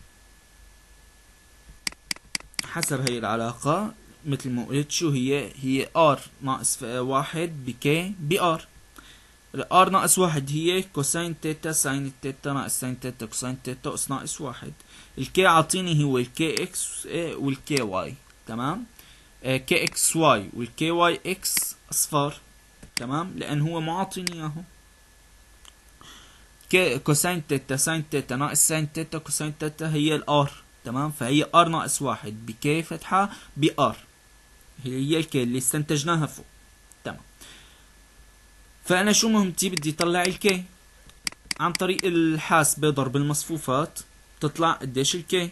حسب هي العلاقة مثل ما قلت شو هي؟ هي ار ناقص واحد بكي بار. ار ناقص واحد هي كوساين تيتا ساين التيتا ناقص ساين تيتا كوساين تيتا اس ناقص واحد. الكي عاطيني هو الكي اكس والكي واي. تمام. كي اكس واي والكي واي اكس اصفار. تمام. لان هو ما عاطيني اياهم. كي كوساين تيتا ساين تيتا ناقص ساين تيتا كوساين تيتا هي الار. تمام. فهي ار ناقص واحد بكي فتحة بار، هي الكي اللي استنتجناها فوق. تمام. فانا شو مهمتي؟ بدي اطلع الكي عن طريق الحاسبة ضرب المصفوفات تطلع قديش الكي.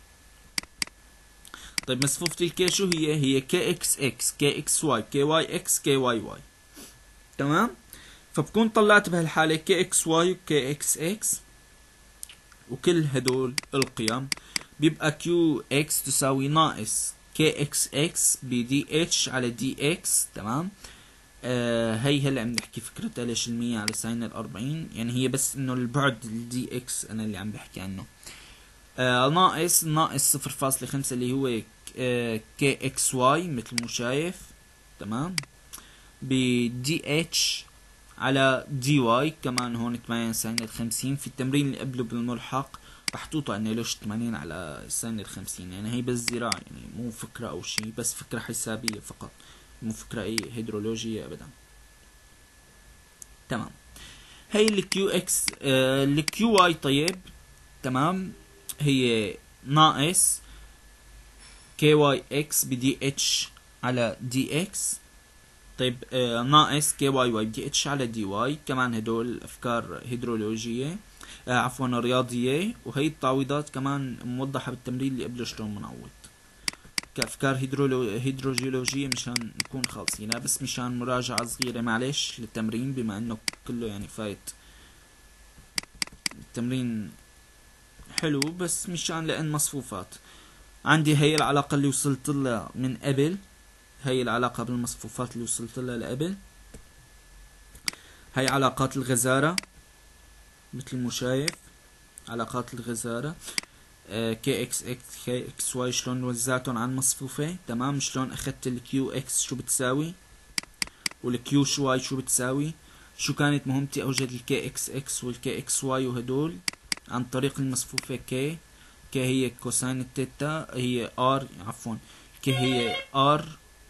طيب مصفوفة الكي شو هي؟ هي كي اكس اكس كي اكس واي كي واي اكس كي واي واي. تمام. فبكون طلعت بهالحالة كي اكس واي وكي اكس اكس وكل هدول القيم، بيبقى كيو اكس تساوي ناقص كي اكس اكس بدي اتش على دي اكس. تمام. آه هي هلا عم نحكي فكرتها ليش المية على ساين الأربعين، يعني هي بس انه البعد الدي اكس انا اللي عم بحكي عنه. آه ناقص ناقص صفر فاصلة خمسة اللي هو كي اكس واي مثل ما شايف، تمام، بدي اتش على دي واي كمان هون ثمانين ساين الخمسين. في التمرين اللي قبله بالملحق محطوطة عنا ليش ثمانين على ساين الخمسين، يعني هي بس زراعة، يعني مو فكرة او شي، بس فكرة حسابية فقط، مو فكرة اي هيدرولوجية ابدا. تمام، هي الكيو اكس الكيو واي طيب، تمام، هي ناقص كي واي اكس بدي اتش على دي اكس. طيب آه ناقص كي واي واي بدي اتش على دي واي، كمان هدول افكار هيدرولوجيه آه عفوا رياضيه، وهي التعويضات كمان موضحه بالتمرين اللي قبله شلون بنعوض كافكار هيدرولو هيدروجيولوجيه مشان نكون خالصين، بس مشان مراجعه صغيره معلش للتمرين بما انه كله يعني فايت التمرين حلو، بس مشان لان مصفوفات. عندي هي العلاقه اللي وصلت لها من قبل، هي العلاقة بالمصفوفات اللي وصلت لها لقبل، هي علاقات الغزارة مثل ما شايف، علاقات الغزارة كي اكس اكس كي اكس واي شلون وزعتهم على المصفوفة، تمام، شلون اخدت الكيو اكس شو بتساوي والكيو شو واي شو بتساوي، شو كانت مهمتي اوجد الكي اكس اكس والكي اكس واي وهدول عن طريق المصفوفة كي. كي هي كوساين التيتا، هي ار عفوا كي هي ار،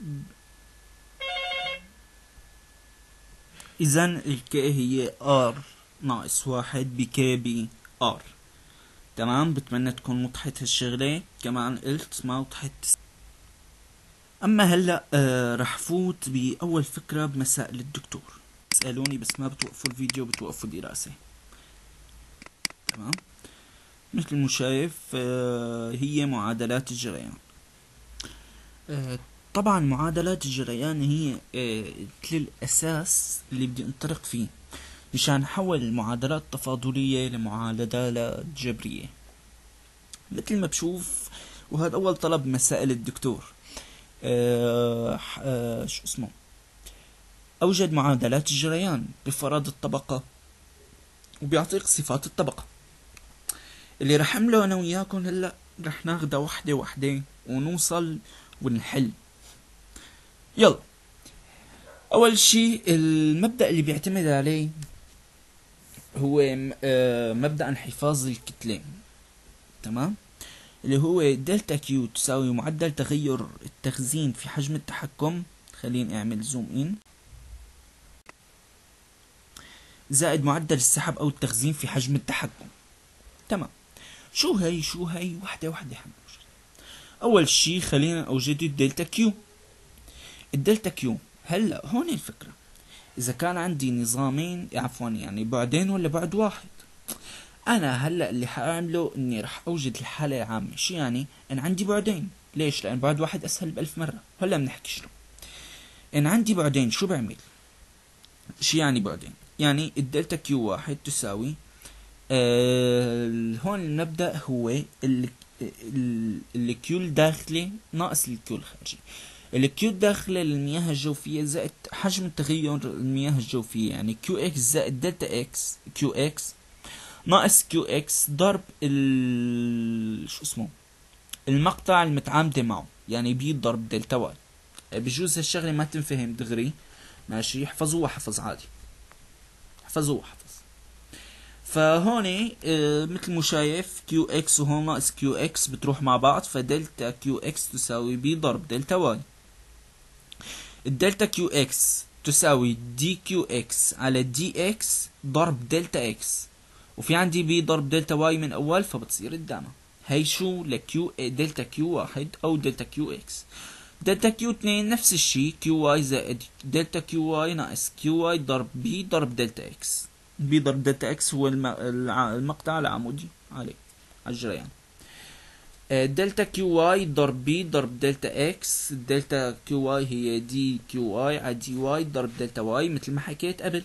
اذا الكي هي ار ناقص واحد بكي بي ار. تمام، بتمنى تكون وضحت هالشغلة، كمان قلت ما وضحت. اما هلا آه رح فوت باول فكرة بمسائل الدكتور. اسألوني بس ما بتوقفوا الفيديو، بتوقفوا الدراسة. تمام، مثل ما شايف آه هي معادلات الجريان. آه طبعا معادلات الجريان هي آه الاساس اللي بدي انطلق فيه مشان نحول المعادلات التفاضلية لمعادلات جبرية مثل ما بشوف. وهذا أول طلب مسائل الدكتور. أه أه شو اسمه، أوجد معادلات الجريان بفرض الطبقة وبيعطيك صفات الطبقة. اللي رح أعمله أنا وياكم هلأ رح ناخدها وحدة وحدة ونوصل ونحل. يلا، أول شي المبدأ اللي بيعتمد عليه هو مبدأ انحفاظ الكتلة، تمام، اللي هو دلتا كيو تساوي معدل تغير التخزين في حجم التحكم، خلينا نعمل زوم ان، زائد معدل السحب او التخزين في حجم التحكم. تمام، شو هي شو هي وحده وحده حنوجد. اول شي خلينا اوجد الدلتا كيو. الدلتا كيو هلا هون الفكره، اذا كان عندي نظامين عفوا يعني بعدين ولا بعد واحد، انا هلا اللي حاعمله اني رح اوجد الحاله العامه. شو يعني؟ ان عندي بعدين، ليش؟ لان بعد واحد اسهل بألف مره. هلا بنحكي شنو ان عندي بعدين. شو بعمل؟ شو يعني بعدين؟ يعني الدلتا كيو واحد تساوي آه هون المبدأ هو ال الكيو الداخلي ناقص الكيو الخارجي. الكيو الداخلي للمياه الجوفية زائد حجم تغير المياه الجوفية، يعني كيو اكس زائد دلتا اكس كيو اكس ناقص كيو اكس ضرب ال شو اسمه المقطع المتعامدة معه، يعني بي ضرب دلتا واي. بجوز هالشغلة ما تنفهم دغري، ماشي، احفظوها حفظ عادي، احفظوها حفظ. فهون اه مثل ما شايف كيو اكس وهون ناقص كيو اكس بتروح مع بعض، فدلتا كيو اكس تساوي بي ضرب دلتا واي. الدلتا كيو اكس تساوي دي كيو اكس على دي اكس ضرب دلتا اكس، وفي عندي بي ضرب دلتا واي من اول فبتصير قدامها. هي شو لكيو دلتا كيو واحد او دلتا كيو اكس. دلتا كيو اثنين نفس الشي، كيو واي زائد دلتا كيو واي ناقص كيو واي ضرب بي ضرب دلتا اكس. بي ضرب دلتا اكس هو الم... المقطع العمودي عليه على الجريان. دلتا كيو واي ضرب بي ضرب دلتا اكس. دلتا كيو واي هي دي كيو واي على دي واي ضرب دلتا واي، مثل ما حكيت قبل،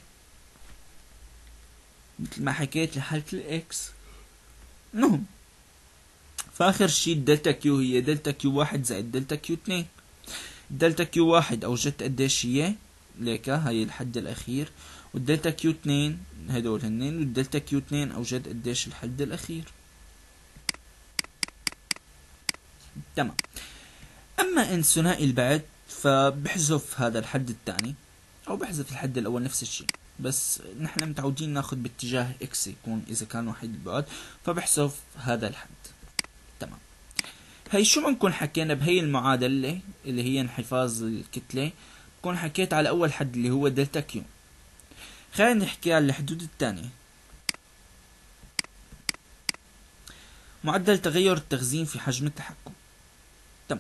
مثل ما حكيت لحالة الاكس. المهم فاخر شي الدلتا كيو هي دلتا كيو واحد زائد دلتا كيو اثنين. دلتا كيو واحد اوجدت قديش هي ليك هاي الحد الاخير، والدلتا كيو اثنين هدول هنين، والدلتا كيو اثنين اوجد قديش الحد الاخير. تمام، اما ان ثنائي البعد فبحذف هذا الحد الثاني او بحذف الحد الاول نفس الشيء، بس نحن متعودين ناخذ باتجاه اكس يكون اذا كان وحيد البعد، فبحذف هذا الحد. تمام. هي شو بنكون حكينا بهي المعادلة اللي هي انحفاظ الكتلة، بكون حكيت على اول حد اللي هو دلتا كيو. خلينا نحكي على الحدود الثانية. معدل تغير التخزين في حجم التحكم. تمام.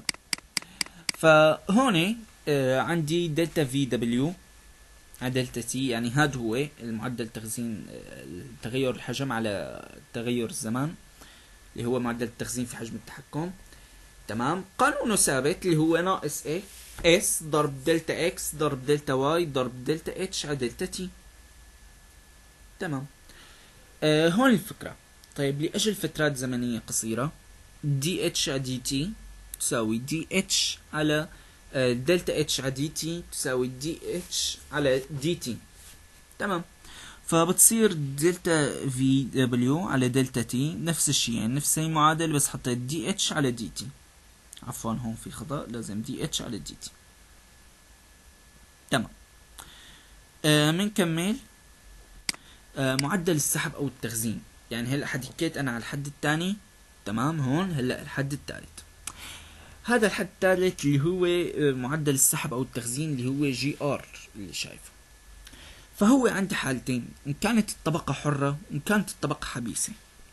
فهون آه عندي دلتا في دبليو على دلتا تي، يعني هذا هو المعدل تخزين آه تغير الحجم على تغير الزمان اللي هو معدل التخزين في حجم التحكم. تمام. قانونه ثابت اللي هو ناقص ايه اس ضرب دلتا اكس ضرب دلتا واي ضرب دلتا اتش على دلتا تي. تمام. آه هون الفكرة. طيب لأجل فترات زمنية قصيرة دي اتش على دي تي تساوي دي اتش على آه دلتا اتش على دي تي تساوي دي اتش على دي تي. تمام. فبتصير دلتا في دبليو على دلتا تي نفس الشيء، يعني نفس المعادلة بس حطيت دي اتش على دي تي. عفوا هون في خطأ، لازم دي اتش على دي تي. تمام. آه منكمل. آه معدل السحب او التخزين، يعني هلا حكيت انا على الحد الثاني. تمام. هون هلا الحد الثالث. هذا الحد الثالث اللي هو آه معدل السحب او التخزين اللي هو جي ار اللي شايفه. فهو عندي حالتين، ان كانت الطبقة حرة وان كانت الطبقة حبيسة.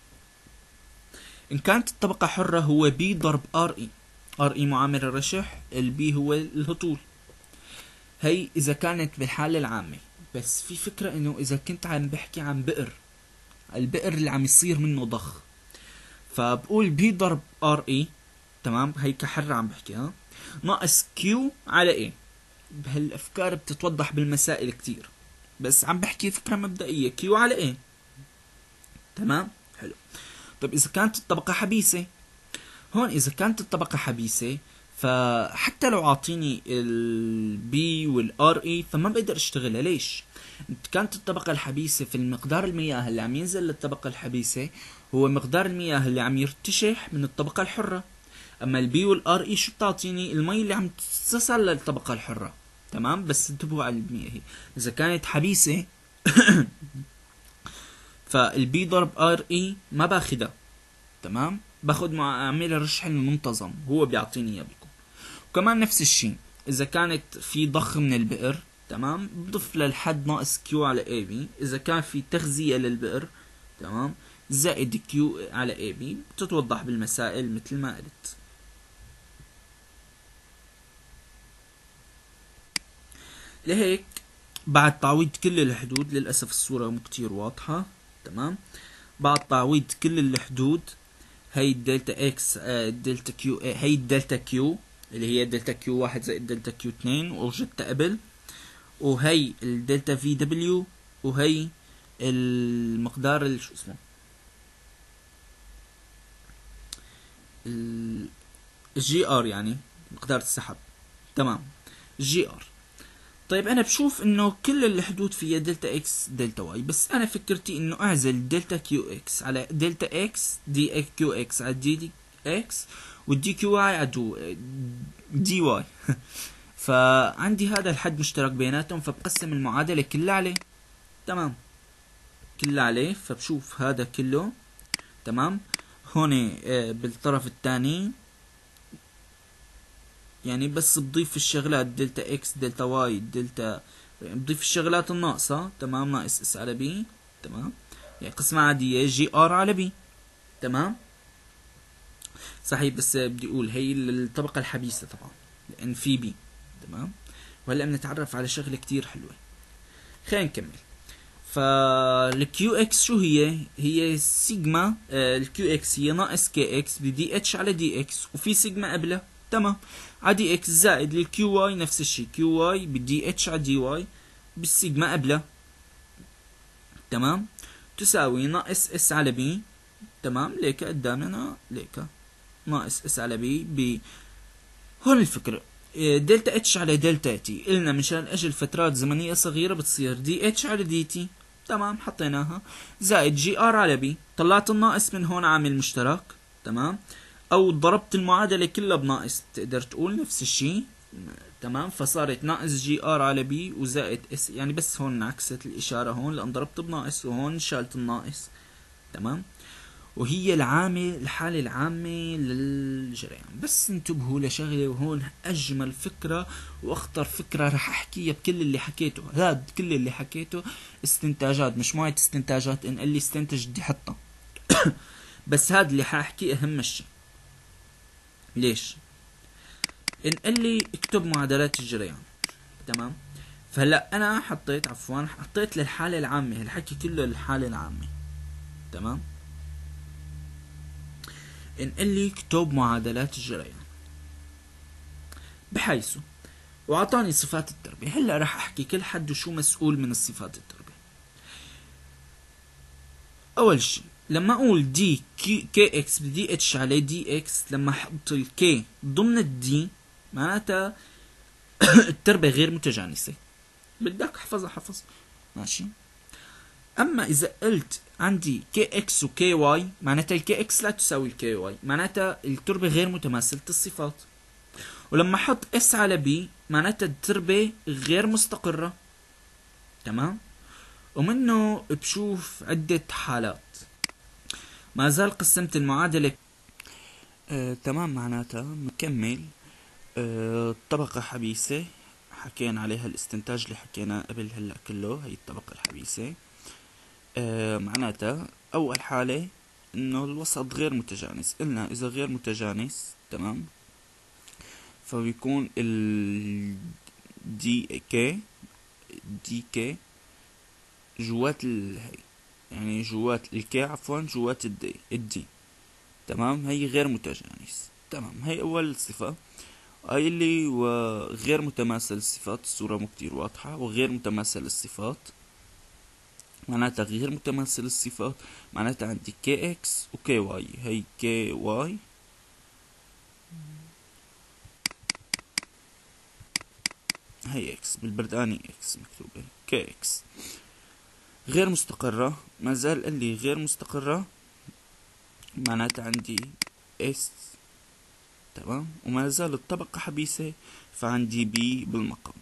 ان كانت الطبقة حرة هو بي ضرب ار اي. ار اي معامل الرشح، البي هو الهطول. هي اذا كانت بالحالة العامة، بس في فكرة انه اذا كنت عم بحكي عن بئر، البئر اللي عم يصير منه ضخ، فبقول بي ضرب ار اي. تمام. هي كحرة عم بحكي ها، ناقص كيو على ايه. بهالافكار بتتوضح بالمسائل كتير، بس عم بحكي فكرة مبدئية. كيو على ايه. تمام. حلو. طيب اذا كانت الطبقة حبيسة، هون اذا كانت الطبقة حبيسة فحتى لو عاطيني البي والار اي فما بقدر اشتغلها. ليش؟ كانت الطبقة الحبيسة في المقدار المياه اللي عم ينزل للطبقة الحبيسة هو مقدار المياه اللي عم يرتشح من الطبقة الحرة. اما البي والار اي شو بتعطيني؟ المي اللي عم تصل للطبقة الحرة. تمام. بس انتبهوا على المياه، هي اذا كانت حبيسة فالبي ضرب ار اي ما باخدها. تمام. باخد معامل الرشح المنتظم، هو بيعطيني اياه بيكون. وكمان نفس الشيء اذا كانت في ضخ من البئر، تمام، بضيف للحد ناقص كيو على اي بي. اذا كان في تغذية للبئر، تمام، زائد كيو على اي بي. بتتوضح بالمسائل مثل ما قلت. لهيك بعد تعويض كل الحدود، للأسف الصورة مو كتير واضحة. تمام. بعد تعويض كل الحدود، هي الدلتا اكس دلتا كيو، هي الدلتا كيو اللي هي دلتا كيو واحد زائد دلتا كيو اثنين ووجدتها قبل، وهي الدلتا في دبليو، وهي المقدار شو اسمه الجي ار، يعني مقدار السحب. تمام. جي ار. طيب انا بشوف انه كل الحدود فيها دلتا اكس دلتا واي، بس انا فكرتي انه اعزل دلتا كيو اكس على دلتا اكس دي كيو اكس على دي دي اكس والدي كيو واي على دي واي. فعندي هذا الحد مشترك بيناتهم، فبقسم المعادلة كلها عليه. تمام. كلها عليه، فبشوف هذا كله. تمام. هون بالطرف الثاني يعني بس بضيف الشغلات دلتا اكس دلتا واي دلتا، بضيف الشغلات الناقصة. تمام. ناقص اس على بي. تمام. يعني قسمة عادية جي ار على بي. تمام. صحيح، بس بدي اقول هي الطبقة الحبيسة طبعا لان في بي. تمام. وهلا بنتعرف على شغلة كتير حلوة. خلينا نكمل. فالكيو اكس شو هي؟ هي سيجما. الكيو اكس هي ناقص كي اكس بدي اتش على دي اكس، وفي سيجما قبلها. تمام. على دي اكس زائد للكيو واي نفس الشيء، كيو واي بدي اتش على دي واي بالسيجما قبلها. تمام. تساوي ناقص اس على بي. تمام. ليك قدامنا ليك ناقص اس على بي ب هون الفكرة دلتا اتش على دلتا تي. قلنا مشان اجل فترات زمنية صغيرة بتصير دي اتش على دي تي. تمام. حطيناها. زائد جي ار على بي. طلعت الناقص من هون عامل مشترك. تمام. او ضربت المعادلة كلها بناقص، تقدر تقول نفس الشي. تمام، فصارت ناقص جي ار على بي وزائد اس، يعني بس هون انعكست الاشارة هون لان ضربت بناقص وهون شالت الناقص. تمام، وهي العامة الحالة العامة للجريان. بس انتبهوا لشغلة، وهون أجمل فكرة وأخطر فكرة رح أحكيها بكل اللي حكيته. هاد كل اللي حكيته استنتاجات، مجموعة استنتاجات، إن اللي استنتج دي حطها بس هاد اللي حاحكيه أهم شيء. ليش؟ إن اللي اكتب معادلات الجريان. تمام، فهلا أنا حطيت عفوا حطيت للحالة العامة، الحكي كله للحالة العامة. تمام، انقل لي اكتب معادلات الجريان بحيث، واعطاني صفات التربية. هلا راح احكي كل حد وشو مسؤول من الصفات التربية. اول شي لما اقول دي كي, كي اكس بدي اتش على دي اكس، لما احط الكي ضمن الدي معناتها التربية غير متجانسة. بدك احفظها حفظ ماشي. اما اذا قلت عندي كي اكس وكي واي، معناتها الكي اكس لا تساوي الكي واي، معناتها التربة غير متماثلة الصفات. ولما احط اس على بي معناتها التربة غير مستقرة. تمام، ومنه بشوف عدة حالات. ما زال قسمت المعادلة. آه، تمام، معناتها مكمل. آه، طبقة حبيسة حكينا عليها، الاستنتاج اللي حكينا قبل هلا كله هي الطبقة الحبيسة. آه، معناتها أول حالة إنه الوسط غير متجانس. قلنا إذا غير متجانس تمام فبيكون ال دي كي دي كي جوات ال هي، يعني جوات الكي عفوا جوات الدي الدي. تمام، هي غير متجانس. تمام، هي أول صفة. هاي اللي وغير متماثل الصفات، الصورة مو كتير واضحة. وغير متماثل الصفات معناتها غير متماثل الصفات معناتها عندي كي اكس وكي واي. هي كي واي هي اكس بالبرداني، اكس مكتوبة كي اكس غير مستقرة. ما زال اللي غير مستقرة معناتها عندي اس. تمام، وما زال الطبقة حبيسة فعندي بي بالمقام.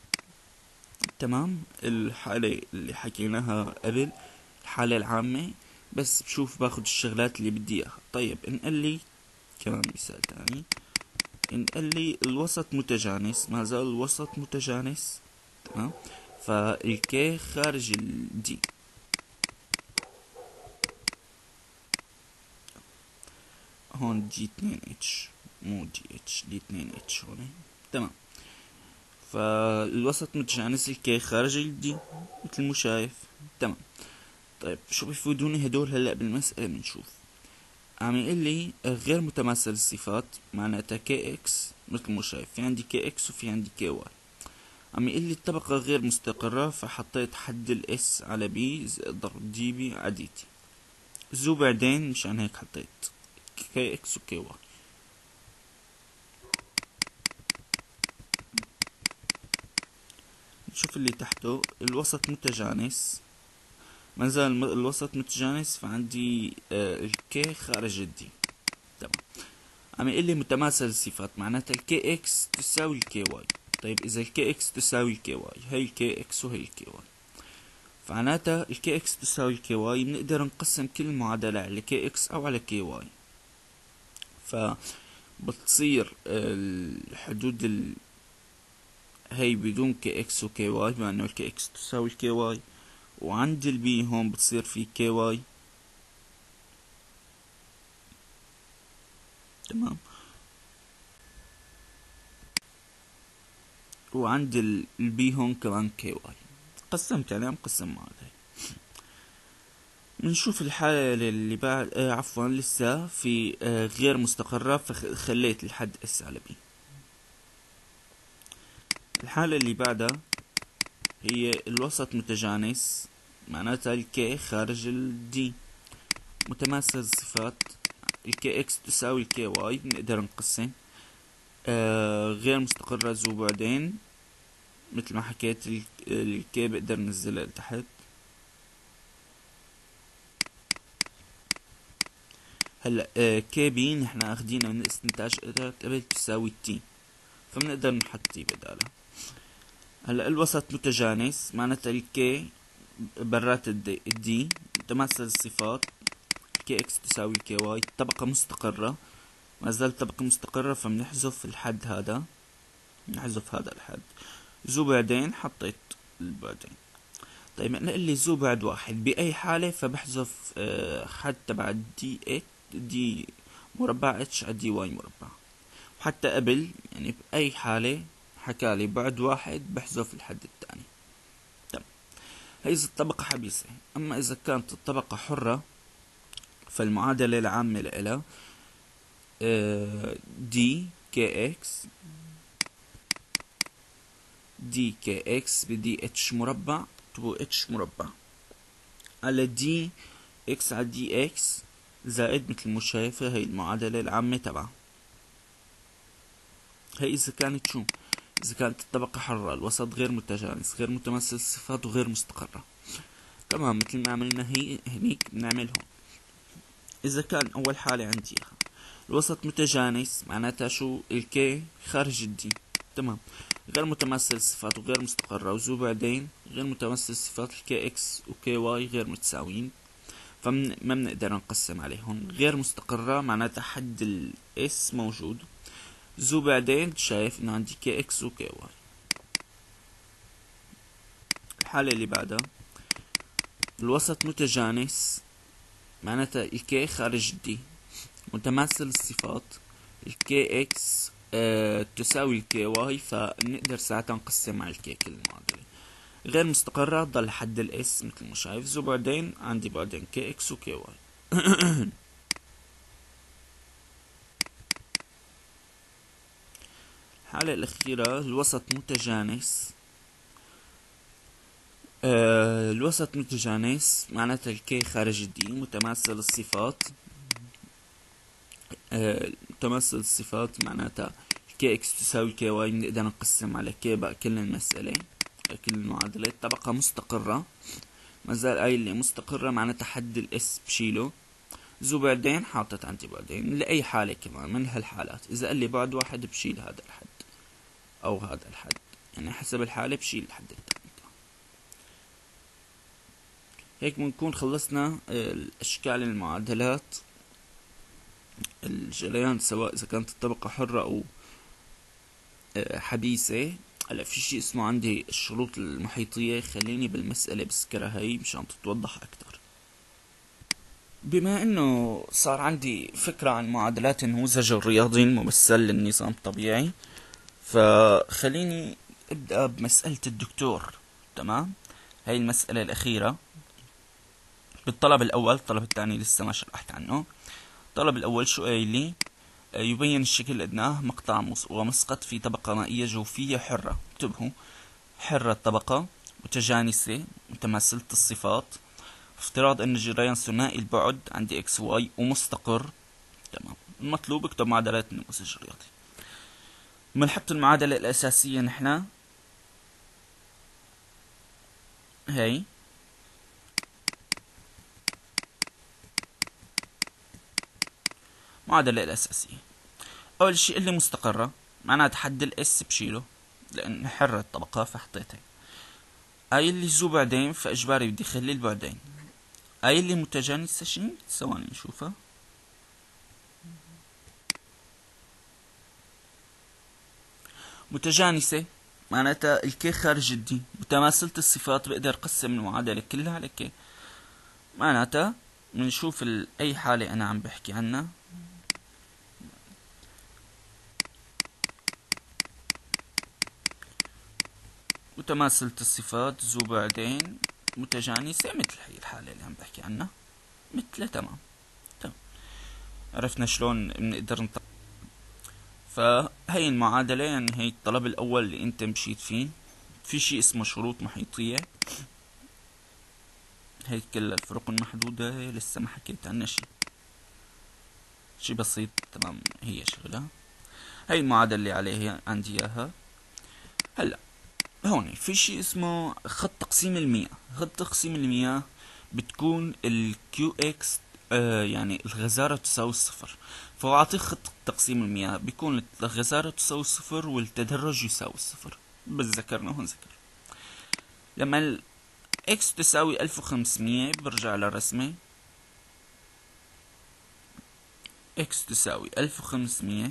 تمام، الحالة اللي حكيناها قبل الحالة العامة، بس بشوف باخد الشغلات اللي بدي اياها. طيب انقل لي كمان مثال تاني. انقل لي الوسط متجانس، ما زال الوسط متجانس. تمام، فالكي خارج الدي. هون دي اثنين اتش مو دي اتش، دي اثنين اتش هون. تمام، فالوسط متجانس، الكي خارج الدي مثل ما شايف. تمام، طيب شو بيفيدوني هدول هلا بالمسألة؟ بنشوف. عم يقول لي غير متماثل الصفات معناتها كي اكس مثل ما شايف، في عندي كي اكس وفي عندي كي واي. عم يقول لي الطبقة غير مستقرة، فحطيت حد الاس على بي ضرب دي بي عديتي زو، بعدين مشان هيك حطيت كي اكس وكي واي. نشوف اللي تحته، الوسط متجانس، ما زال الوسط متجانس، فعندي آه الكي خارج الدي. تمام، عم يقول لي متماثل الصفات معناتها الكي اكس تساوي الكي واي. طيب اذا الكي اكس تساوي الكي واي، هي الكي اكس وهي الكي واي، فعناتها الكي اكس تساوي الكي واي. بنقدر نقسم كل المعادلة على كي اكس او على كي واي، فبتصير الحدود ال... هي بدون كي اكس وكي واي، بما انه الكي اكس تساوي الكي واي. وعند البي هون بتصير في كي واي. تمام، وعند البي هون كمان كي واي. قسمت عليها مقسم معادلة. بنشوف الحالة اللي بعد. آه عفوا لسه في آه غير مستقرة، فخليت الحد اس على بي. الحالة اللي بعدها هي الوسط متجانس معناتها الكي خارج الدي. متماثل الصفات الكي اكس تساوي الكي واي، بنقدر نقسم. آه غير مستقرة ذو بعدين مثل ما حكيت، الكي بقدر ننزلها لتحت. هلا آه كي بي نحن اخدينها من استنتاج قبل تساوي تي، فبنقدر نحط تي بدالها. هلا الوسط متجانس معناتها الكي برات الدي, الدي متماثل الصفات، كي اكس تساوي كي واي، طبقة مستقرة، ما زالت طبقة مستقرة، فبنحذف الحد هذا، نحذف هذا الحد. ذو بعدين حطيت البعدين. طيب نقول لي ذو بعد واحد بأي حالة، فبحذف أه حد تبع دي اكس دي مربع اتش على دي واي مربع. وحتى قبل يعني بأي حالة حكالي بعد واحد بحذف الحد الثاني. تمام. هي إذا الطبقة حبيسة. أما إذا كانت الطبقة حرة فالمعادلة العامة لها أه دي كي اكس دي كي اكس بدي اتش مربع تو اتش مربع على دي اكس على دي اكس زائد مثل ما شايفة هي المعادلة العامة تبعها. هي إذا كانت شو؟ إذا كانت الطبقة حرة، الوسط غير متجانس، غير متمثل الصفات، وغير مستقرة. تمام مثل ما عملنا هي هنيك بنعمل هون. إذا كان أول حالة عندي الوسط متجانس معناتها شو؟ الكي خارج الدي. تمام. غير متمثل الصفات وغير مستقرة، وزو بعدين غير متمثل الصفات الكي اكس وكي واي غير متساويين، فما بنقدر نقسم عليهم. غير مستقرة معناتها حد الاس موجود. زو بعدين شايف انه عندي كي اكس وكي واي. الحالة اللي بعدها الوسط متجانس معناتها الكي خارج الدي، متماثل الصفات الكي اكس اه تساوي الكي واي، فنقدر ساعتها نقسم على الكي كل المعادلة. غير مستقرة ضل حد الاس مثل ما شايف. زو بعدين عندي بعدين كي اكس وكي واي. الحالة الأخيرة الوسط متجانس. آه الوسط متجانس معناتها الكي خارج الدي، متماثل الصفات. آه متماثل الصفات معناتها كي اكس تساوي كي واي، بنقدر نقسم على كي بقى كل المسألة كل المعادلة. طبقة مستقرة مازال قايل لي مستقرة معناتها حد الاس بشيله. زو بعدين حاطط عندي بعدين لأي حالة كمان من هالحالات. إذا قال لي بعد واحد بشيل هذا الحد أو هذا الحد، يعني حسب الحالة بشيل الحد التاني. هيك بنكون خلصنا الأشكال المعادلات الجريان، سواء إذا كانت الطبقة حرة أو حبيسة. هلا في شي اسمه عندي الشروط المحيطية، خليني بالمسألة بذكرها هي مشان تتوضح أكتر. بما انه صار عندي فكرة عن معادلات النموذج الرياضي الممثل للنظام الطبيعي، فخليني ابدأ بمسألة الدكتور. تمام. هاي المسألة الأخيرة بالطلب الأول، الطلب الثاني لسه ما شرحت عنه. الطلب الأول شو قايل لي؟ يبين الشكل الأدناه مقطع ومسقط في طبقة مائية جوفية حرة. انتبهوا، حرة الطبقة، متجانسة، متماثلة الصفات، افتراض أن الجريان ثنائي البعد عندي اكس واي ومستقر. تمام. المطلوب اكتب معادلات النموذج الرياضي. بنحط المعادلة الأساسية نحنا هي معادلة الأساسية. أول شيء اللي مستقرة معناتها حد الإس بشيله لأن حرة الطبقة فحطيتها. هاي اللي زو بعدين فإجباري بدي خلي البعدين. هاي اللي متجانسة شي ثواني نشوفها. متجانسة معناتها الكي خارج الدي، متماثلة الصفات بقدر قسم المعادلة كلها على كي. معناتها بنشوف أي حالة أنا عم بحكي عنها. متماثلة الصفات زو بعدين متجانسة مثل هي الحالة اللي عم بحكي عنها مثل. تمام. تمام. عرفنا شلون بنقدر نطبق. فهي المعادلة يعني هي الطلب الأول اللي أنت مشيت فيه. في شيء اسمه شروط محيطية، هي كل الفروق المحدودة لسه ما حكيت عنها شيء، شيء بسيط. تمام. هي شغلة هي المعادلة اللي عليها عندي إياها. هلا هون في شيء اسمه خط تقسيم المياه. خط تقسيم المياه بتكون ال كيو اكس آه يعني الغزارة تساوي الصفر. فهو أعطيك خطة تقسيم المياه، بيكون الغزارة تساوي الصفر والتدرج يساوي الصفر، بس ذكرنا هون ذكر. لما ال x تساوي ألف وخمسمية برجع للرسمة، x تساوي ألف وخمسمية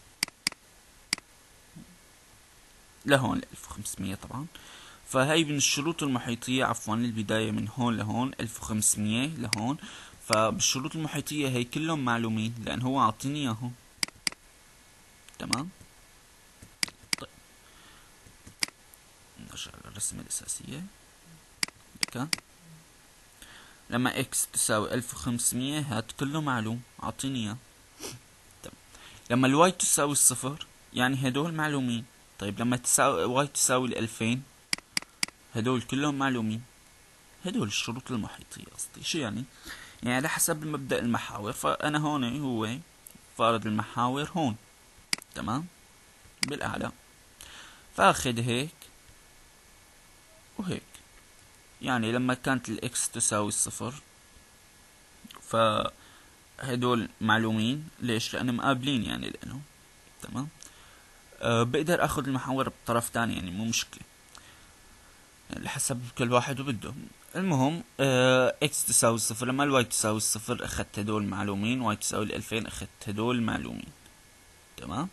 لهون ل ألف وخمسمية طبعا. فهي من الشروط المحيطية، عفوا البداية من هون لهون ألف وخمسمية لهون. فبالشروط المحيطية هي كلهم معلومين لأن هو عاطيني إياهم. تمام. طيب نرجع للرسمة الأساسية. هيك لما x تساوي ألف وخمسمية هاد كله معلوم عاطيني إياه. طيب لما الواي تساوي الصفر يعني هدول معلومين. طيب لما تساوي واي تساوي الألفين هدول كلهم معلومين. هدول الشروط المحيطية قصدي. شو يعني؟ يعني على حسب مبدأ المحاور، فأنا هون هو فارض المحاور هون. تمام بالأعلى، فأخذ هيك وهيك. يعني لما كانت الإكس تساوي الصفر فهدول معلومين. ليش؟ لأن مقابلين يعني لأنه. تمام. أه بقدر أخذ المحاور بطرف تاني يعني مو مشكلة، يعني حسب كل واحد وبده. المهم آه اكس تساوي الصفر، لما الواي تساوي الصفر اخذت هدول معلومين، واي تساوي الالفين اخذت هدول معلومين. تمام.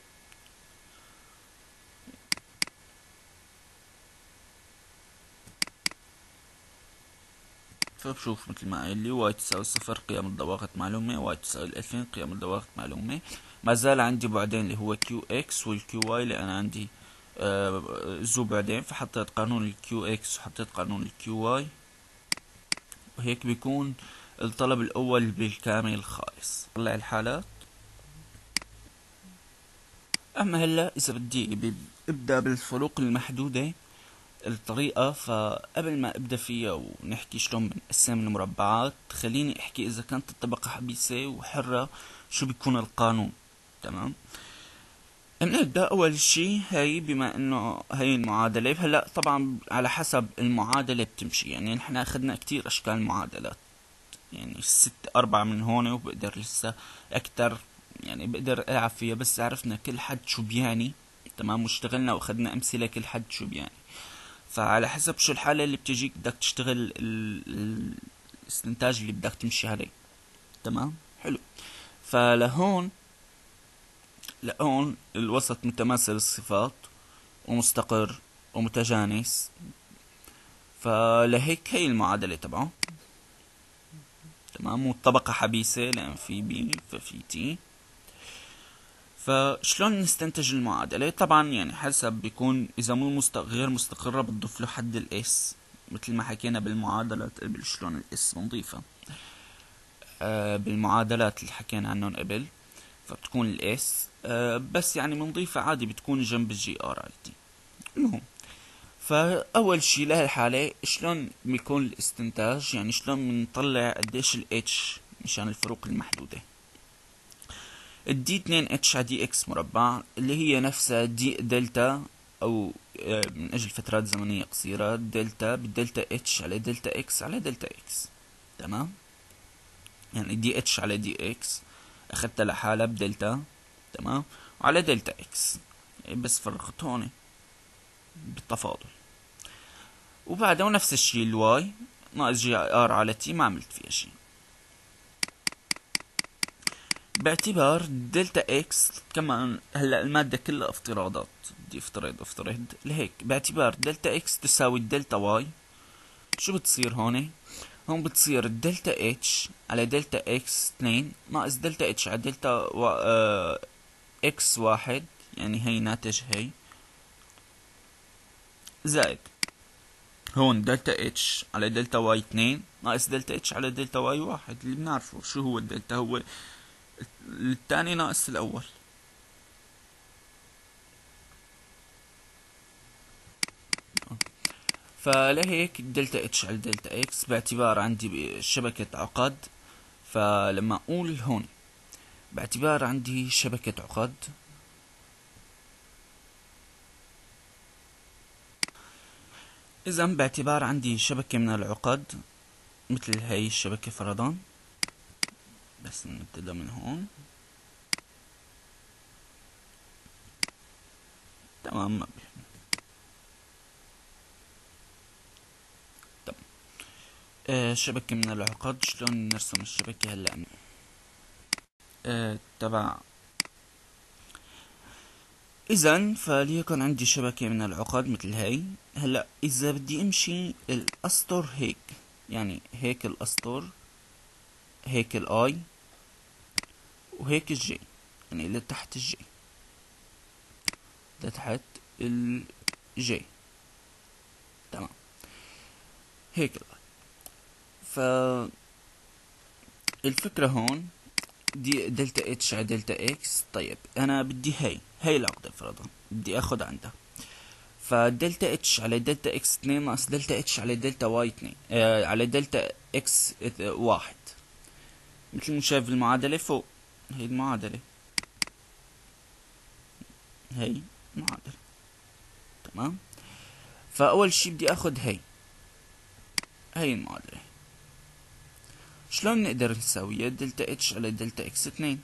فبشوف مثل ما قال لي واي تساوي الصفر قيم الضواغط معلومة، واي تساوي الالفين قيم الضواغط معلومة. ما زال عندي بعدين اللي هو كيو اكس والكيو واي، لان عندي آه ذو بعدين، فحطيت قانون الكيو اكس وحطيت قانون الكيو واي، وهيك بيكون الطلب الاول بالكامل الخالص. طلع الحالات. اما هلا اذا بدي ابدا بالفروق المحدودة الطريقة، فقبل ما ابدا فيها ونحكي شلون بنقسم المربعات خليني احكي اذا كانت الطبقة حبيسة وحرة شو بيكون القانون. تمام. نبدأ اول شي هي، بما انه هي المعادلة. هلا طبعا على حسب المعادلة بتمشي، يعني نحن اخذنا كتير اشكال معادلات، يعني ست اربعة من هون وبقدر لسه اكتر يعني بقدر العب فيها، بس عرفنا كل حد شو بيعني. تمام. واشتغلنا واخذنا امثلة كل حد شو بيعني. فعلى حسب شو الحالة اللي بتجيك بدك تشتغل ال... ال... الاستنتاج اللي بدك تمشي عليه. تمام. حلو. فلهون لهون الوسط متماثل الصفات ومستقر ومتجانس، فلهيك هي المعادلة تبعه. تمام. والطبقة حبيسة لأن في بي ففي تي. فشلون نستنتج المعادلة؟ طبعا يعني حسب بيكون إذا مو مست... غير مستقرة بتضيف له حد الإس، مثل ما حكينا بالمعادلات قبل شلون الإس بنضيفها. آه بالمعادلات اللي حكينا عنهم قبل فبتكون الإس آه بس يعني بنضيفها عادي بتكون جنب الجي آر آي تي. المهم فأول شي لهالحالة شلون بيكون الاستنتاج، يعني شلون بنطلع قديش الاتش مشان الفروق المحدودة. الدي اثنين اتش على دي اكس مربع اللي هي نفسها دي دلتا، او من اجل فترات زمنية قصيرة دلتا بالدلتا اتش على دلتا اكس على دلتا اكس. تمام. يعني دي اتش على دي اكس اخذتها لحالها بدلتا. تمام. وعلى دلتا اكس بس فرقت هون بالتفاضل. وبعده نفس الشي الواي ناقص جي ار على تي، ما عملت فيها شي. باعتبار دلتا اكس كمان هلا المادة كلها افتراضات، بدي افترض افترض لهيك باعتبار دلتا اكس تساوي الدلتا واي. شو بتصير هون؟ هون بتصير دلتا اتش على دلتا اكس اثنين ناقص دلتا اتش على دلتا و... اه... اكس واحد، يعني هي ناتج هي زائد هون دلتا اتش على دلتا واي اثنين ناقص دلتا اتش على دلتا واي واحد، اللي بنعرفه شو هو الدلتا، هو الثاني ناقص الاول. فلهيك دلتا اتش على دلتا اكس باعتبار عندي شبكة عقد، فلما اقول هون باعتبار عندي شبكة عقد اذا باعتبار عندي شبكة من العقد مثل هاي الشبكة فرضا، بس نبتدى من هون. تمام ما بيهم. تمام. آه شبكة من العقد، شلون نرسم الشبكة هلا؟ آه تبع اذا فليكن عندي شبكة من العقد مثل هاي. هلا اذا بدي امشي الاسطر هيك، يعني هيك الاسطر، هيك الاي، وهيك الجي، يعني لتحت الجي، لتحت الجي. تمام هيك الاي. فالفكرة هون دي دلتا اتش على دلتا اكس. طيب انا بدي هاي هاي العقدة فرضا بدي اخد عندها، فدلتا اتش على دلتا اكس اتنين ناقص دلتا اتش على دلتا واي اتنين آه على دلتا اكس واحد، مثل ما شايف المعادلة فوق. هي المعادلة، هي المعادلة. تمام. فاول شي بدي اخد هي هي المعادلة. شلون نقدر نساويها؟ دلتا اتش على دلتا اكس اتنين.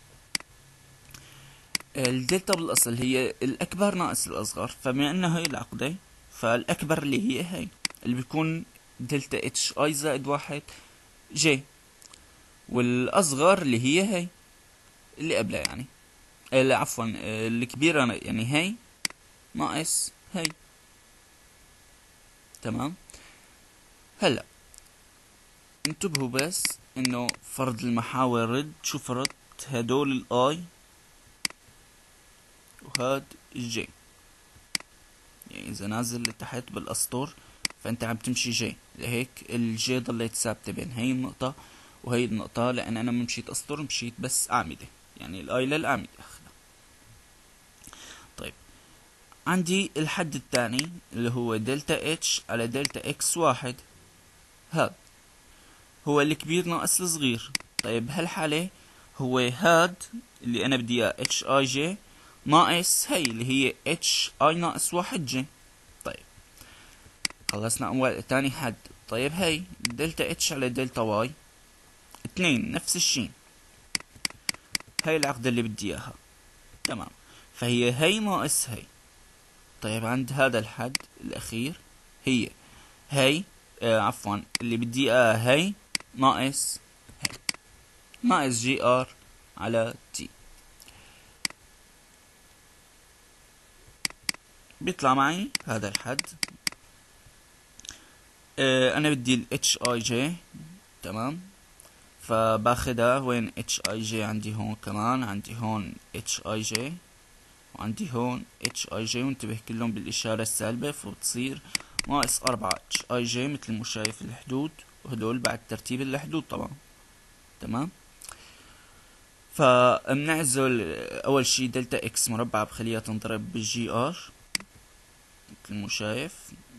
الدلتا بالاصل هي الاكبر ناقص الاصغر، فبما انه هي العقدة فالاكبر اللي هي هي اللي بيكون دلتا اتش اي زائد واحد جي، والاصغر اللي هي هي اللي قبلها يعني آه عفوا آه الكبيرة يعني هي ناقص هي. تمام. هلا انتبهوا بس انه فرض المحاور رد، شو فرضت؟ هدول الاي وهاد الجي، يعني اذا نازل لتحت بالاسطر فانت عم تمشي جي، لهيك الجي ضلت ثابتة بين هي النقطة وهي النقطة، لان انا مشيت اسطر مشيت بس اعمدة، يعني الاي للاعمدة اخذها. طيب عندي الحد الثاني اللي هو دلتا اتش على دلتا اكس واحد، هاد هو الكبير ناقص الصغير. طيب بهالحالة هو هاد اللي انا بدي اياه اتش اي جي ناقص هي اللي هي اتش اي ناقص واحد جي. طيب خلصنا اول تاني حد. طيب هي دلتا اتش على دلتا واي اتنين نفس الشي، هي العقدة اللي بدي اياها. تمام. فهي هي ناقص هي. طيب عند هذا الحد الاخير هي هي آه عفوا اللي بدي اياها هي ناقص هي، ناقص جي ار على تي. بيطلع معي هذا الحد. اه انا بدي ال اتش اي جي. تمام. فباخدها وين اتش اي جي؟ عندي هون كمان، عندي هون اتش اي جي وعندي هون اتش اي جي، وانتبه كلهم بالاشارة السالبة، فبتصير ناقص اربعة اتش اي جي مثل ما شايف الحدود، وهدول بعد ترتيب الحدود طبعا. تمام. فبنعزل اول شي دلتا اكس مربع بخليها تنضرب بالجي ار مثل ما شايف،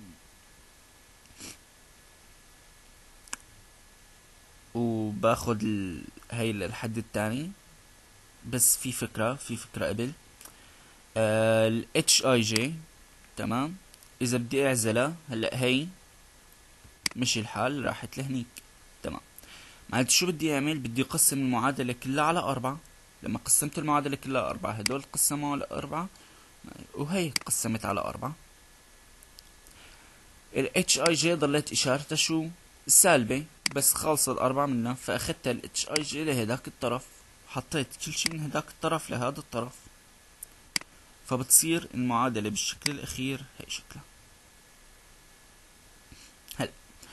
وباخد ال... هاي الحد الثاني. بس في فكرة في فكرة قبل آه ال اتش اي جي. تمام. اذا بدي اعزلها هلا هي مشي الحال راحت لهنيك. تمام. معناته شو بدي اعمل؟ بدي اقسم المعادلة كلها على اربعة. لما قسمت المعادلة كلها اربعة هدول قسموا على اربعة وهي قسمت على اربعة. ال اتش اي جي ضلت اشارتها شو؟ سالبة، بس خالصة الاربعة منها، فاخدت ال اتش اي جي لهداك الطرف، حطيت كل شي من هداك الطرف لهذا الطرف، فبتصير المعادلة بالشكل الاخير هي شكلها. هلا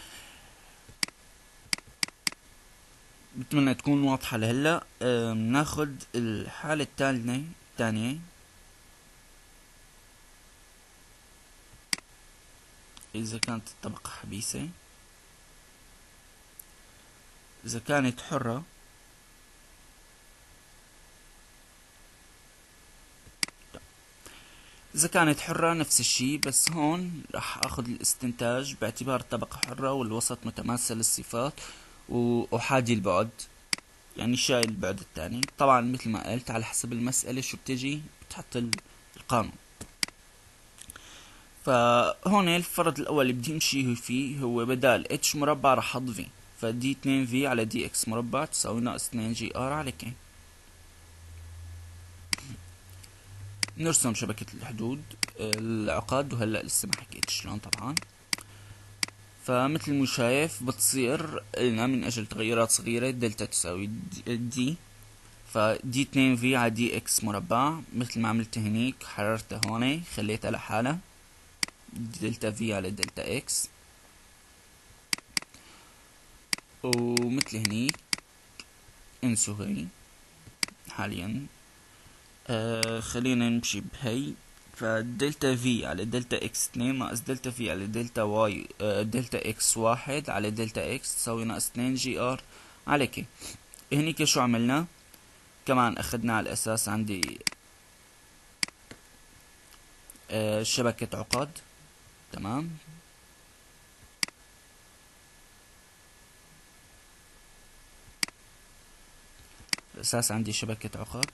بتمنى تكون واضحة لهلا. ناخد الحالة الثانية الثانية اذا كانت الطبقة حبيسة. اذا كانت حرة اذا كانت حرة نفس الشي، بس هون راح اخذ الاستنتاج باعتبار الطبقة حرة والوسط متماثل الصفات واحادي البعد، يعني شايل البعد الثاني. طبعا مثل ما قلت على حسب المسألة شو بتجي بتحط القانون. فهون الفرض الاول اللي بدي امشي فيه هو بدال اتش مربع راح احط في. فدي اثنين في على دي اكس مربع تساوي ناقص اثنين جي ار على كي. نرسم شبكة الحدود العقد، وهلا لسه ما حكيت شلون طبعا. فمثل ما شايف بتصير لنا من اجل تغيرات صغيرة دلتا تساوي دي، فدي اثنين في على دي اكس مربع مثل ما عملت هنيك، حررتها هون خليتها لحالها دلتا في على دلتا اكس. ومثل هنيك انسوا هي حاليا. آه خلينا نمشي بهي. فدلتا في على دلتا اكس اثنين ناقص دلتا في على دلتا واي آه دلتا اكس واحد على دلتا اكس تساوي ناقص اثنين جي ار على كي. هنيك شو عملنا؟ كمان اخذنا على الاساس عندي آه شبكة عقد. تمام. الاساس عندي شبكة عقد.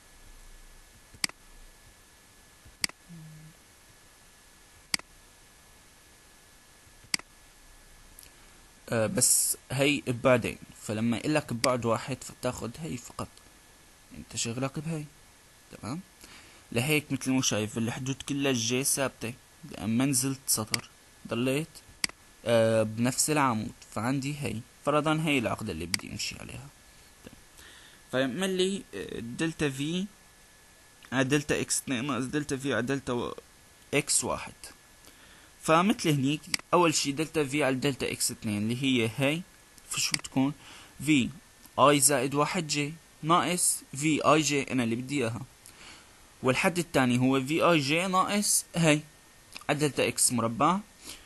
آه بس هي ببعدين، فلما يقلك ببعد واحد فبتاخد هي فقط، انت شغلك بهي. تمام. لهيك مثل ما شايف الحدود كلها الجي ثابتة، لما نزلت سطر ضليت آه بنفس العمود، فعندي هي فرضا هي العقدة اللي بدي امشي عليها. فيعمل لي دلتا في على دلتا اكس اثنين ناقص دلتا في على دلتا اكس واحد. فمثل هنيك اول شي دلتا في على دلتا اكس اثنين اللي هي هي، فشو بتكون؟ في اي زائد واحد جي ناقص في اي جي انا اللي بدي اياها، والحد الثاني هو في اي جي ناقص هي على دلتا اكس مربع.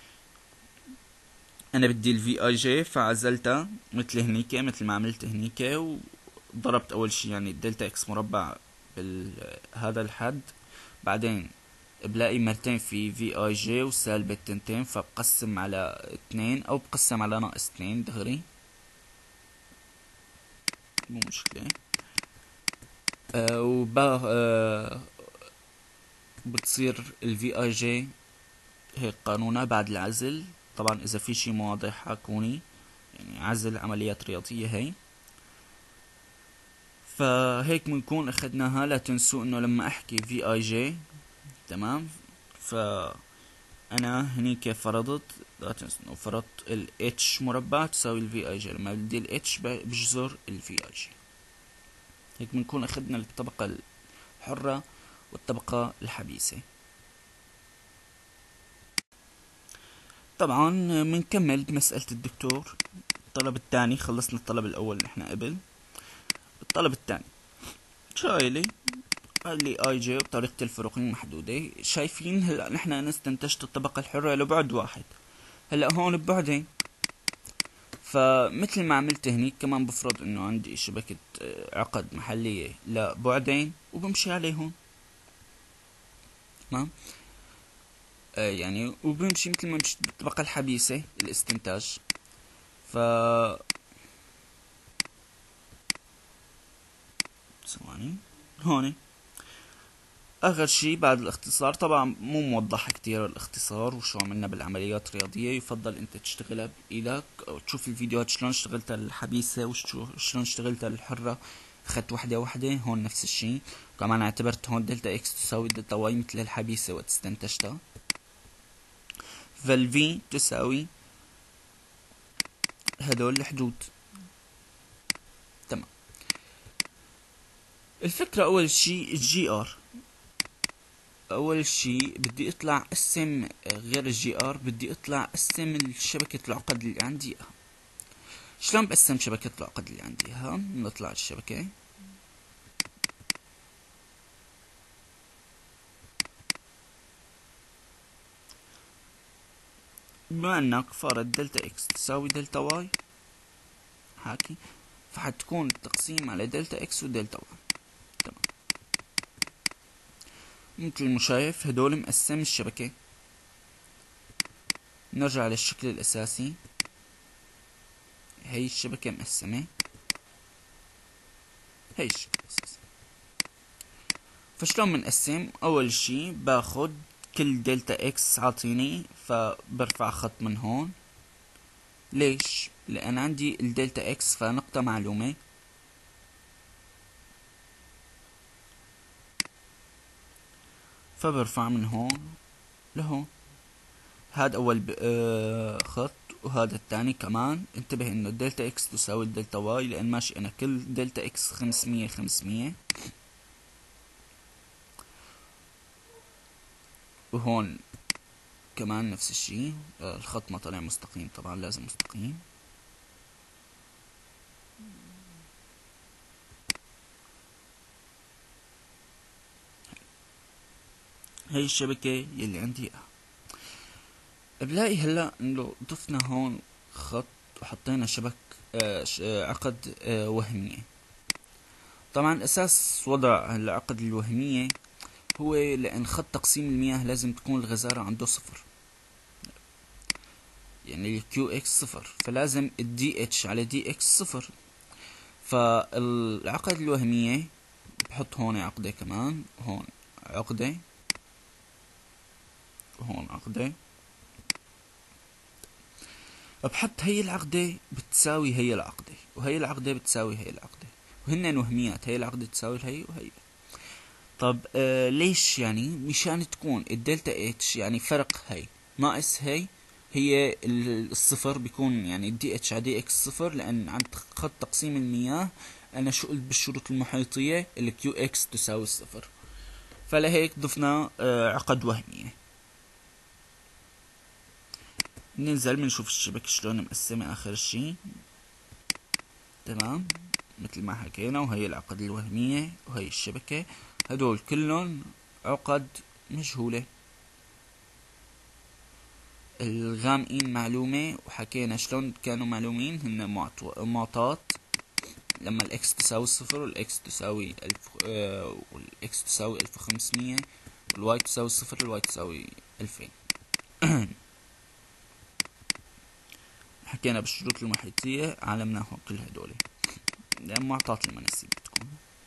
انا بدي الفي اي جي فعزلتها مثل هنيك مثل ما عملت هنيك، وضربت اول شي يعني الدلتا اكس مربع بهذا الحد، بعدين بلاقي مرتين في في اي جي وسالب التنتين، فبقسم على اثنين او بقسم على ناقص اثنين دغري مو مشكلة. آه وبا آه بتصير الفي اي جي هيك قانونها بعد العزل. طبعا اذا في شي مواضيع حاكوني، يعني عزل عمليات رياضية هي. فهيك بنكون اخدناها. لا تنسوا انه لما احكي في اي جي تمام، ف انا هنيك فرضت، لا تنسوا انه فرضت ال h مربع تساوي ال في اي جي، لما بدي ال h بجذر ال في اي جي. هيك بنكون اخدنا الطبقة الحرة والطبقة الحبيسة. طبعا بنكمل بمسألة الدكتور. الطلب الثاني خلصنا الطلب الاول نحن قبل. الطلب الثاني شايلي قال لي اي جي بطريقة الفروق المحدودة. شايفين هلا نحن انا استنتجت الطبقة الحرة لبعد واحد، هلا هون ببعدين، فمثل ما عملت هنيك كمان بفرض انه عندي شبكة عقد محلية لبعدين وبمشي عليهم. تمام. آه يعني وبمشي مثل ما مشيت بالطبقة الحبيسة الاستنتاج. ف ثواني هون اخر شي بعد الاختصار. طبعا مو موضح كتير الاختصار وشو عملنا بالعمليات الرياضية، يفضل انت تشتغلها بايدك او تشوف الفيديوهات شلون اشتغلتها الحبيسة وشلون اشتغلتها الحرة. اخذت وحدة وحدة. هون نفس الشي، كمان اعتبرت هون دلتا اكس تساوي دلتا واي مثل الحبيسة وقت استنتجتها. فالفي تساوي هدول الحدود. تمام. الفكرة اول شي الجي ار. اول شي بدي اطلع اقسم غير الجي ار، بدي اطلع اقسم شبكة العقد اللي عندي اياها. شلون بقسم شبكة العقد اللي عندي اياها؟ نطلع الشبكة. بما انك فرض دلتا اكس تساوي دلتا واي حاكي، فحتكون التقسيم على دلتا اكس ودلتا واي. تمام. مثل ما شايف هدول مقسم الشبكة. نرجع للشكل الاساسي. هي الشبكة مقسمة، هي الشكل الاساسي. فشلون بنقسم؟ اول شي باخد كل دلتا اكس عاطيني، فبرفع خط من هون. ليش؟ لان عندي الدلتا اكس فنقطة معلومة، فبرفع من هون لهون. هذا اول آه خط، وهذا الثاني كمان. انتبه انه الدلتا اكس تساوي الدلتا واي، لان ماشي انا كل دلتا اكس خمسمية خمسمية. وهون كمان نفس الشي. آه الخط ما طلع مستقيم، طبعا لازم مستقيم. هاي الشبكة يلي عندي اياها. بلاقي هلا انه ضفنا هون خط وحطينا شبك آه عقد آه وهمية. طبعا اساس وضع العقد الوهمية هو لان خط تقسيم المياه لازم تكون الغزارة عنده صفر، يعني الكيو اكس صفر، فلازم الدي اتش على دي اكس صفر. فالعقد الوهمية بحط هون عقدة كمان، هون عقدة، وهون عقدة. بحط هي العقدة بتساوي هي العقدة، وهي العقدة بتساوي هي العقدة، وهن وهميات. هي العقدة تساوي هي وهي. طب آه ليش؟ يعني مشان تكون الدلتا اتش يعني فرق هي ناقص هي، هي الصفر بيكون يعني الدي اتش على دي اكس صفر، لان عند خط تقسيم المياه انا شو قلت بالشروط المحيطية؟ الكيو اكس تساوي الصفر. فلهيك ضفنا آه عقد وهمية. ننزل بنشوف الشبكة شلون مقسمة اخر شي. تمام مثل ما حكينا، وهي العقد الوهمية وهي الشبكة. هدول كلهم عقد مجهولة. الغامقين معلومة، وحكينا شلون كانوا معلومين. هن معطات لما الاكس تساوي صفر، والاكس تساوي الف آه والاكس تساوي الف وخمسمية، والواي تساوي صفر، والواي تساوي الفين. حكينا بالشروط المحيطية، علمناهم كل هدول لأن معطات المناسيب بتكون.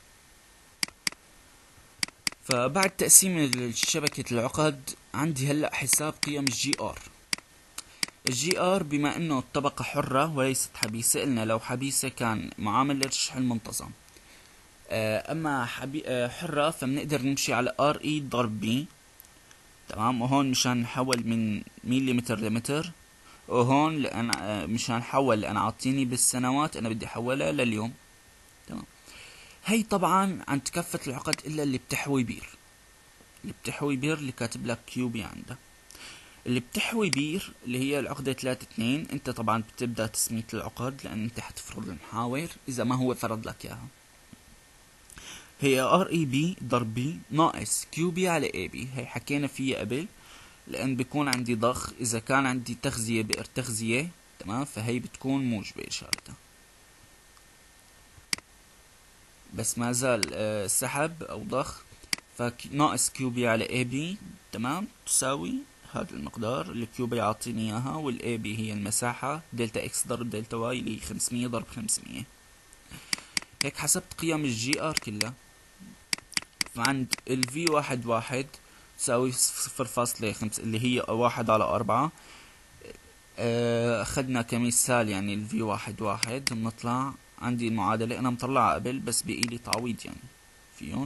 فبعد تقسيم شبكة العقد عندي هلأ حساب قيم الجي ار. الجي ار بما انه الطبقة حرة وليست حبيسة، قلنا لو حبيسة كان معامل الرشح المنتظم. اما حبي حرة فبنقدر نمشي على ار اي ضرب بي. تمام. وهون مشان نحول من مليمتر لمتر، وهون لان مشان نحول لان عاطيني بالسنوات، انا بدي احولها لليوم. تمام. هي طبعا عند كافة العقد الا اللي بتحوي بير. اللي بتحوي بير اللي كاتب لك كيوبي عندها. اللي بتحوي بير اللي هي العقدة ثلاثة اثنين، انت طبعا بتبدأ تسمية العقد لان انت حتفرض المحاور اذا ما هو فرض لك اياها. هي ار اي بي ضرب بي ناقص كيو بي على اي بي. هي حكينا فيها قبل، لان بيكون عندي ضخ، اذا كان عندي تغذية بئر تغذية. تمام. فهي بتكون موجبة اشارتها، بس ما زال آه سحب او ضخ. فناقص كيو بي على اي بي. تمام. تساوي هذا المقدار اللي كيو بي يعطيني اياها، والاي بي هي المساحة، دلتا اكس ضرب دلتا واي اللي هي خمسمية ضرب خمسمية. هيك حسبت قيم الجي ار كلها. فعند الفي واحد واحد تساوي صفر فاصلة خمسة اللي هي واحد على أربعة. اخذنا كمثال يعني الفي واحد واحد بنطلع عندي المعادلة انا مطلعها قبل، بس بقيلي تعويض يعني فيون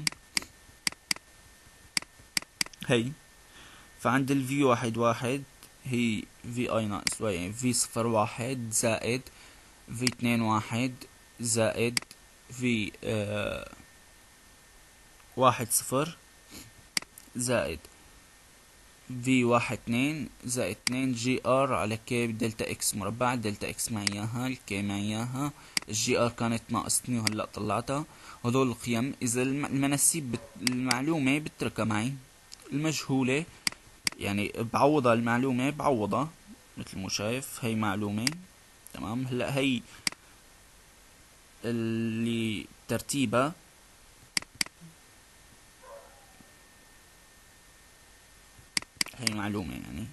هي. فعند الفي واحد واحد هي في اي ناقص واي، يعني في صفر واحد زائد في اتنين واحد زائد في اه واحد صفر زائد في واحد اتنين زائد اتنين جي ار على كي دلتا اكس مربع. دلتا اكس معي اياها، الكي معي اياها، الجي ار كانت ناقصتني وهلا طلعتها. هدول القيم. اذا المناسيب بت... المعلومة بتركها معي، المجهولة يعني بعوضها. المعلومة بعوضها مثل ما شايف. هي معلومة. تمام. هلا هي اللي ترتيبها هي معلومة يعني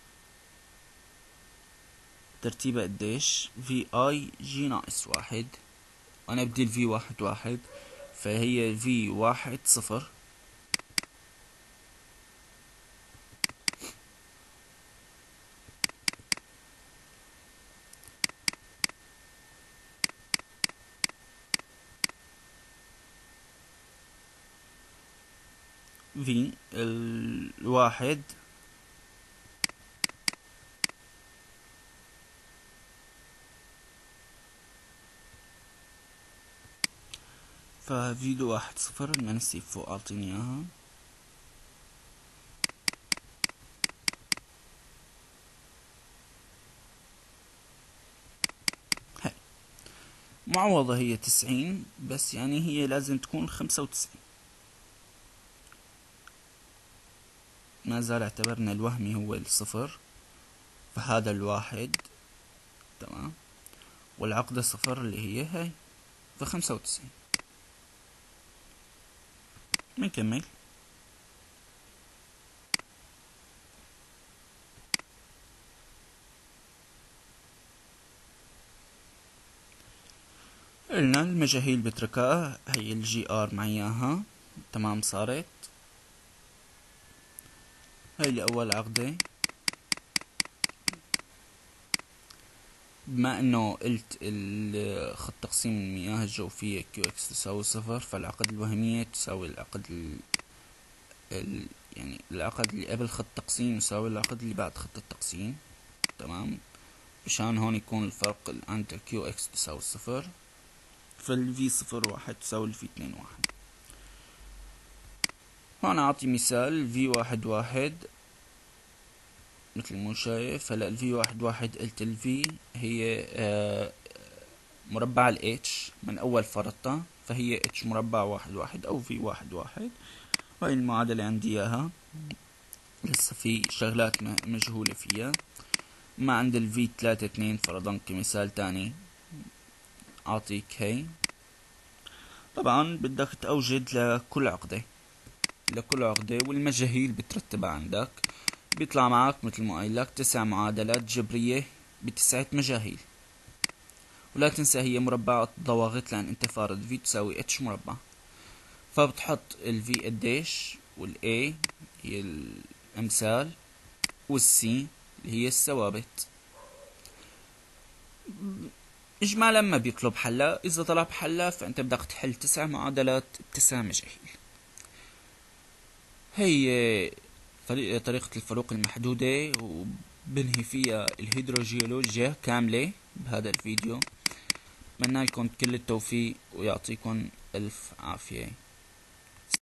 ترتيبها قديش؟ في اي جي ناقص واحد، وانا بدي الفي واحد واحد، فهي في واحد صفر في الواحد ففيديو واحد صفر المنسي فوق اعطيني اياها. هاي معوضة هي تسعين، بس يعني هي لازم تكون خمسة وتسعين. ما زال اعتبرنا الوهمي هو الصفر، فهذا الواحد تمام، والعقدة صفر اللي هي هاي فخمسة وتسعين. بنكمل. قلنا المجاهيل بتركها، هي الجي ار مع اياها تمام صارت. هاي لأول عقدة. بما انه قلت الخط تقسيم المياه الجوفية كيو اكس تساوي صفر، فالعقد الوهمية تساوي العقد ال... ال... يعني العقد اللي قبل خط التقسيم يساوي العقد اللي بعد خط التقسيم تمام، مشان هون يكون الفرق عند كيو اكس تساوي صفر، فالفي صفر واحد تساوي الفي اتنين واحد. هون اعطي مثال في واحد واحد مثل ما شايف. هلا الفي واحد واحد قلت الفي هي آه مربع الاتش من اول فرطة، فهي اتش مربع واحد واحد او في واحد واحد. هاي المعادلة عندي اياها، لسه في شغلات مجهولة فيها. ما عند الفي ثلاثة اثنين فرضا كمثال تاني اعطيك هي. طبعا بدك توجد لكل عقدة لكل عقدة والمجاهيل بترتبها عندك، بيطلع معك مثل ما قايل لك تسع معادلات جبرية بتسعة مجاهيل. ولا تنسى هي مربعات ضواغط، لان انت فارض في تساوي اتش مربع، فبتحط الفي قديش، والاي هي الامثال، والسي اللي هي الثوابت. اجمالا ما بيطلب حلا، اذا طلب حلا فانت بدك تحل تسع معادلات بتسع مجاهيل. هي طريقة الفروق المحدودة، وبنهي فيها الهيدروجيولوجيا كاملة بهذا الفيديو. اتمنى لكم كل التوفيق ويعطيكم الف عافية.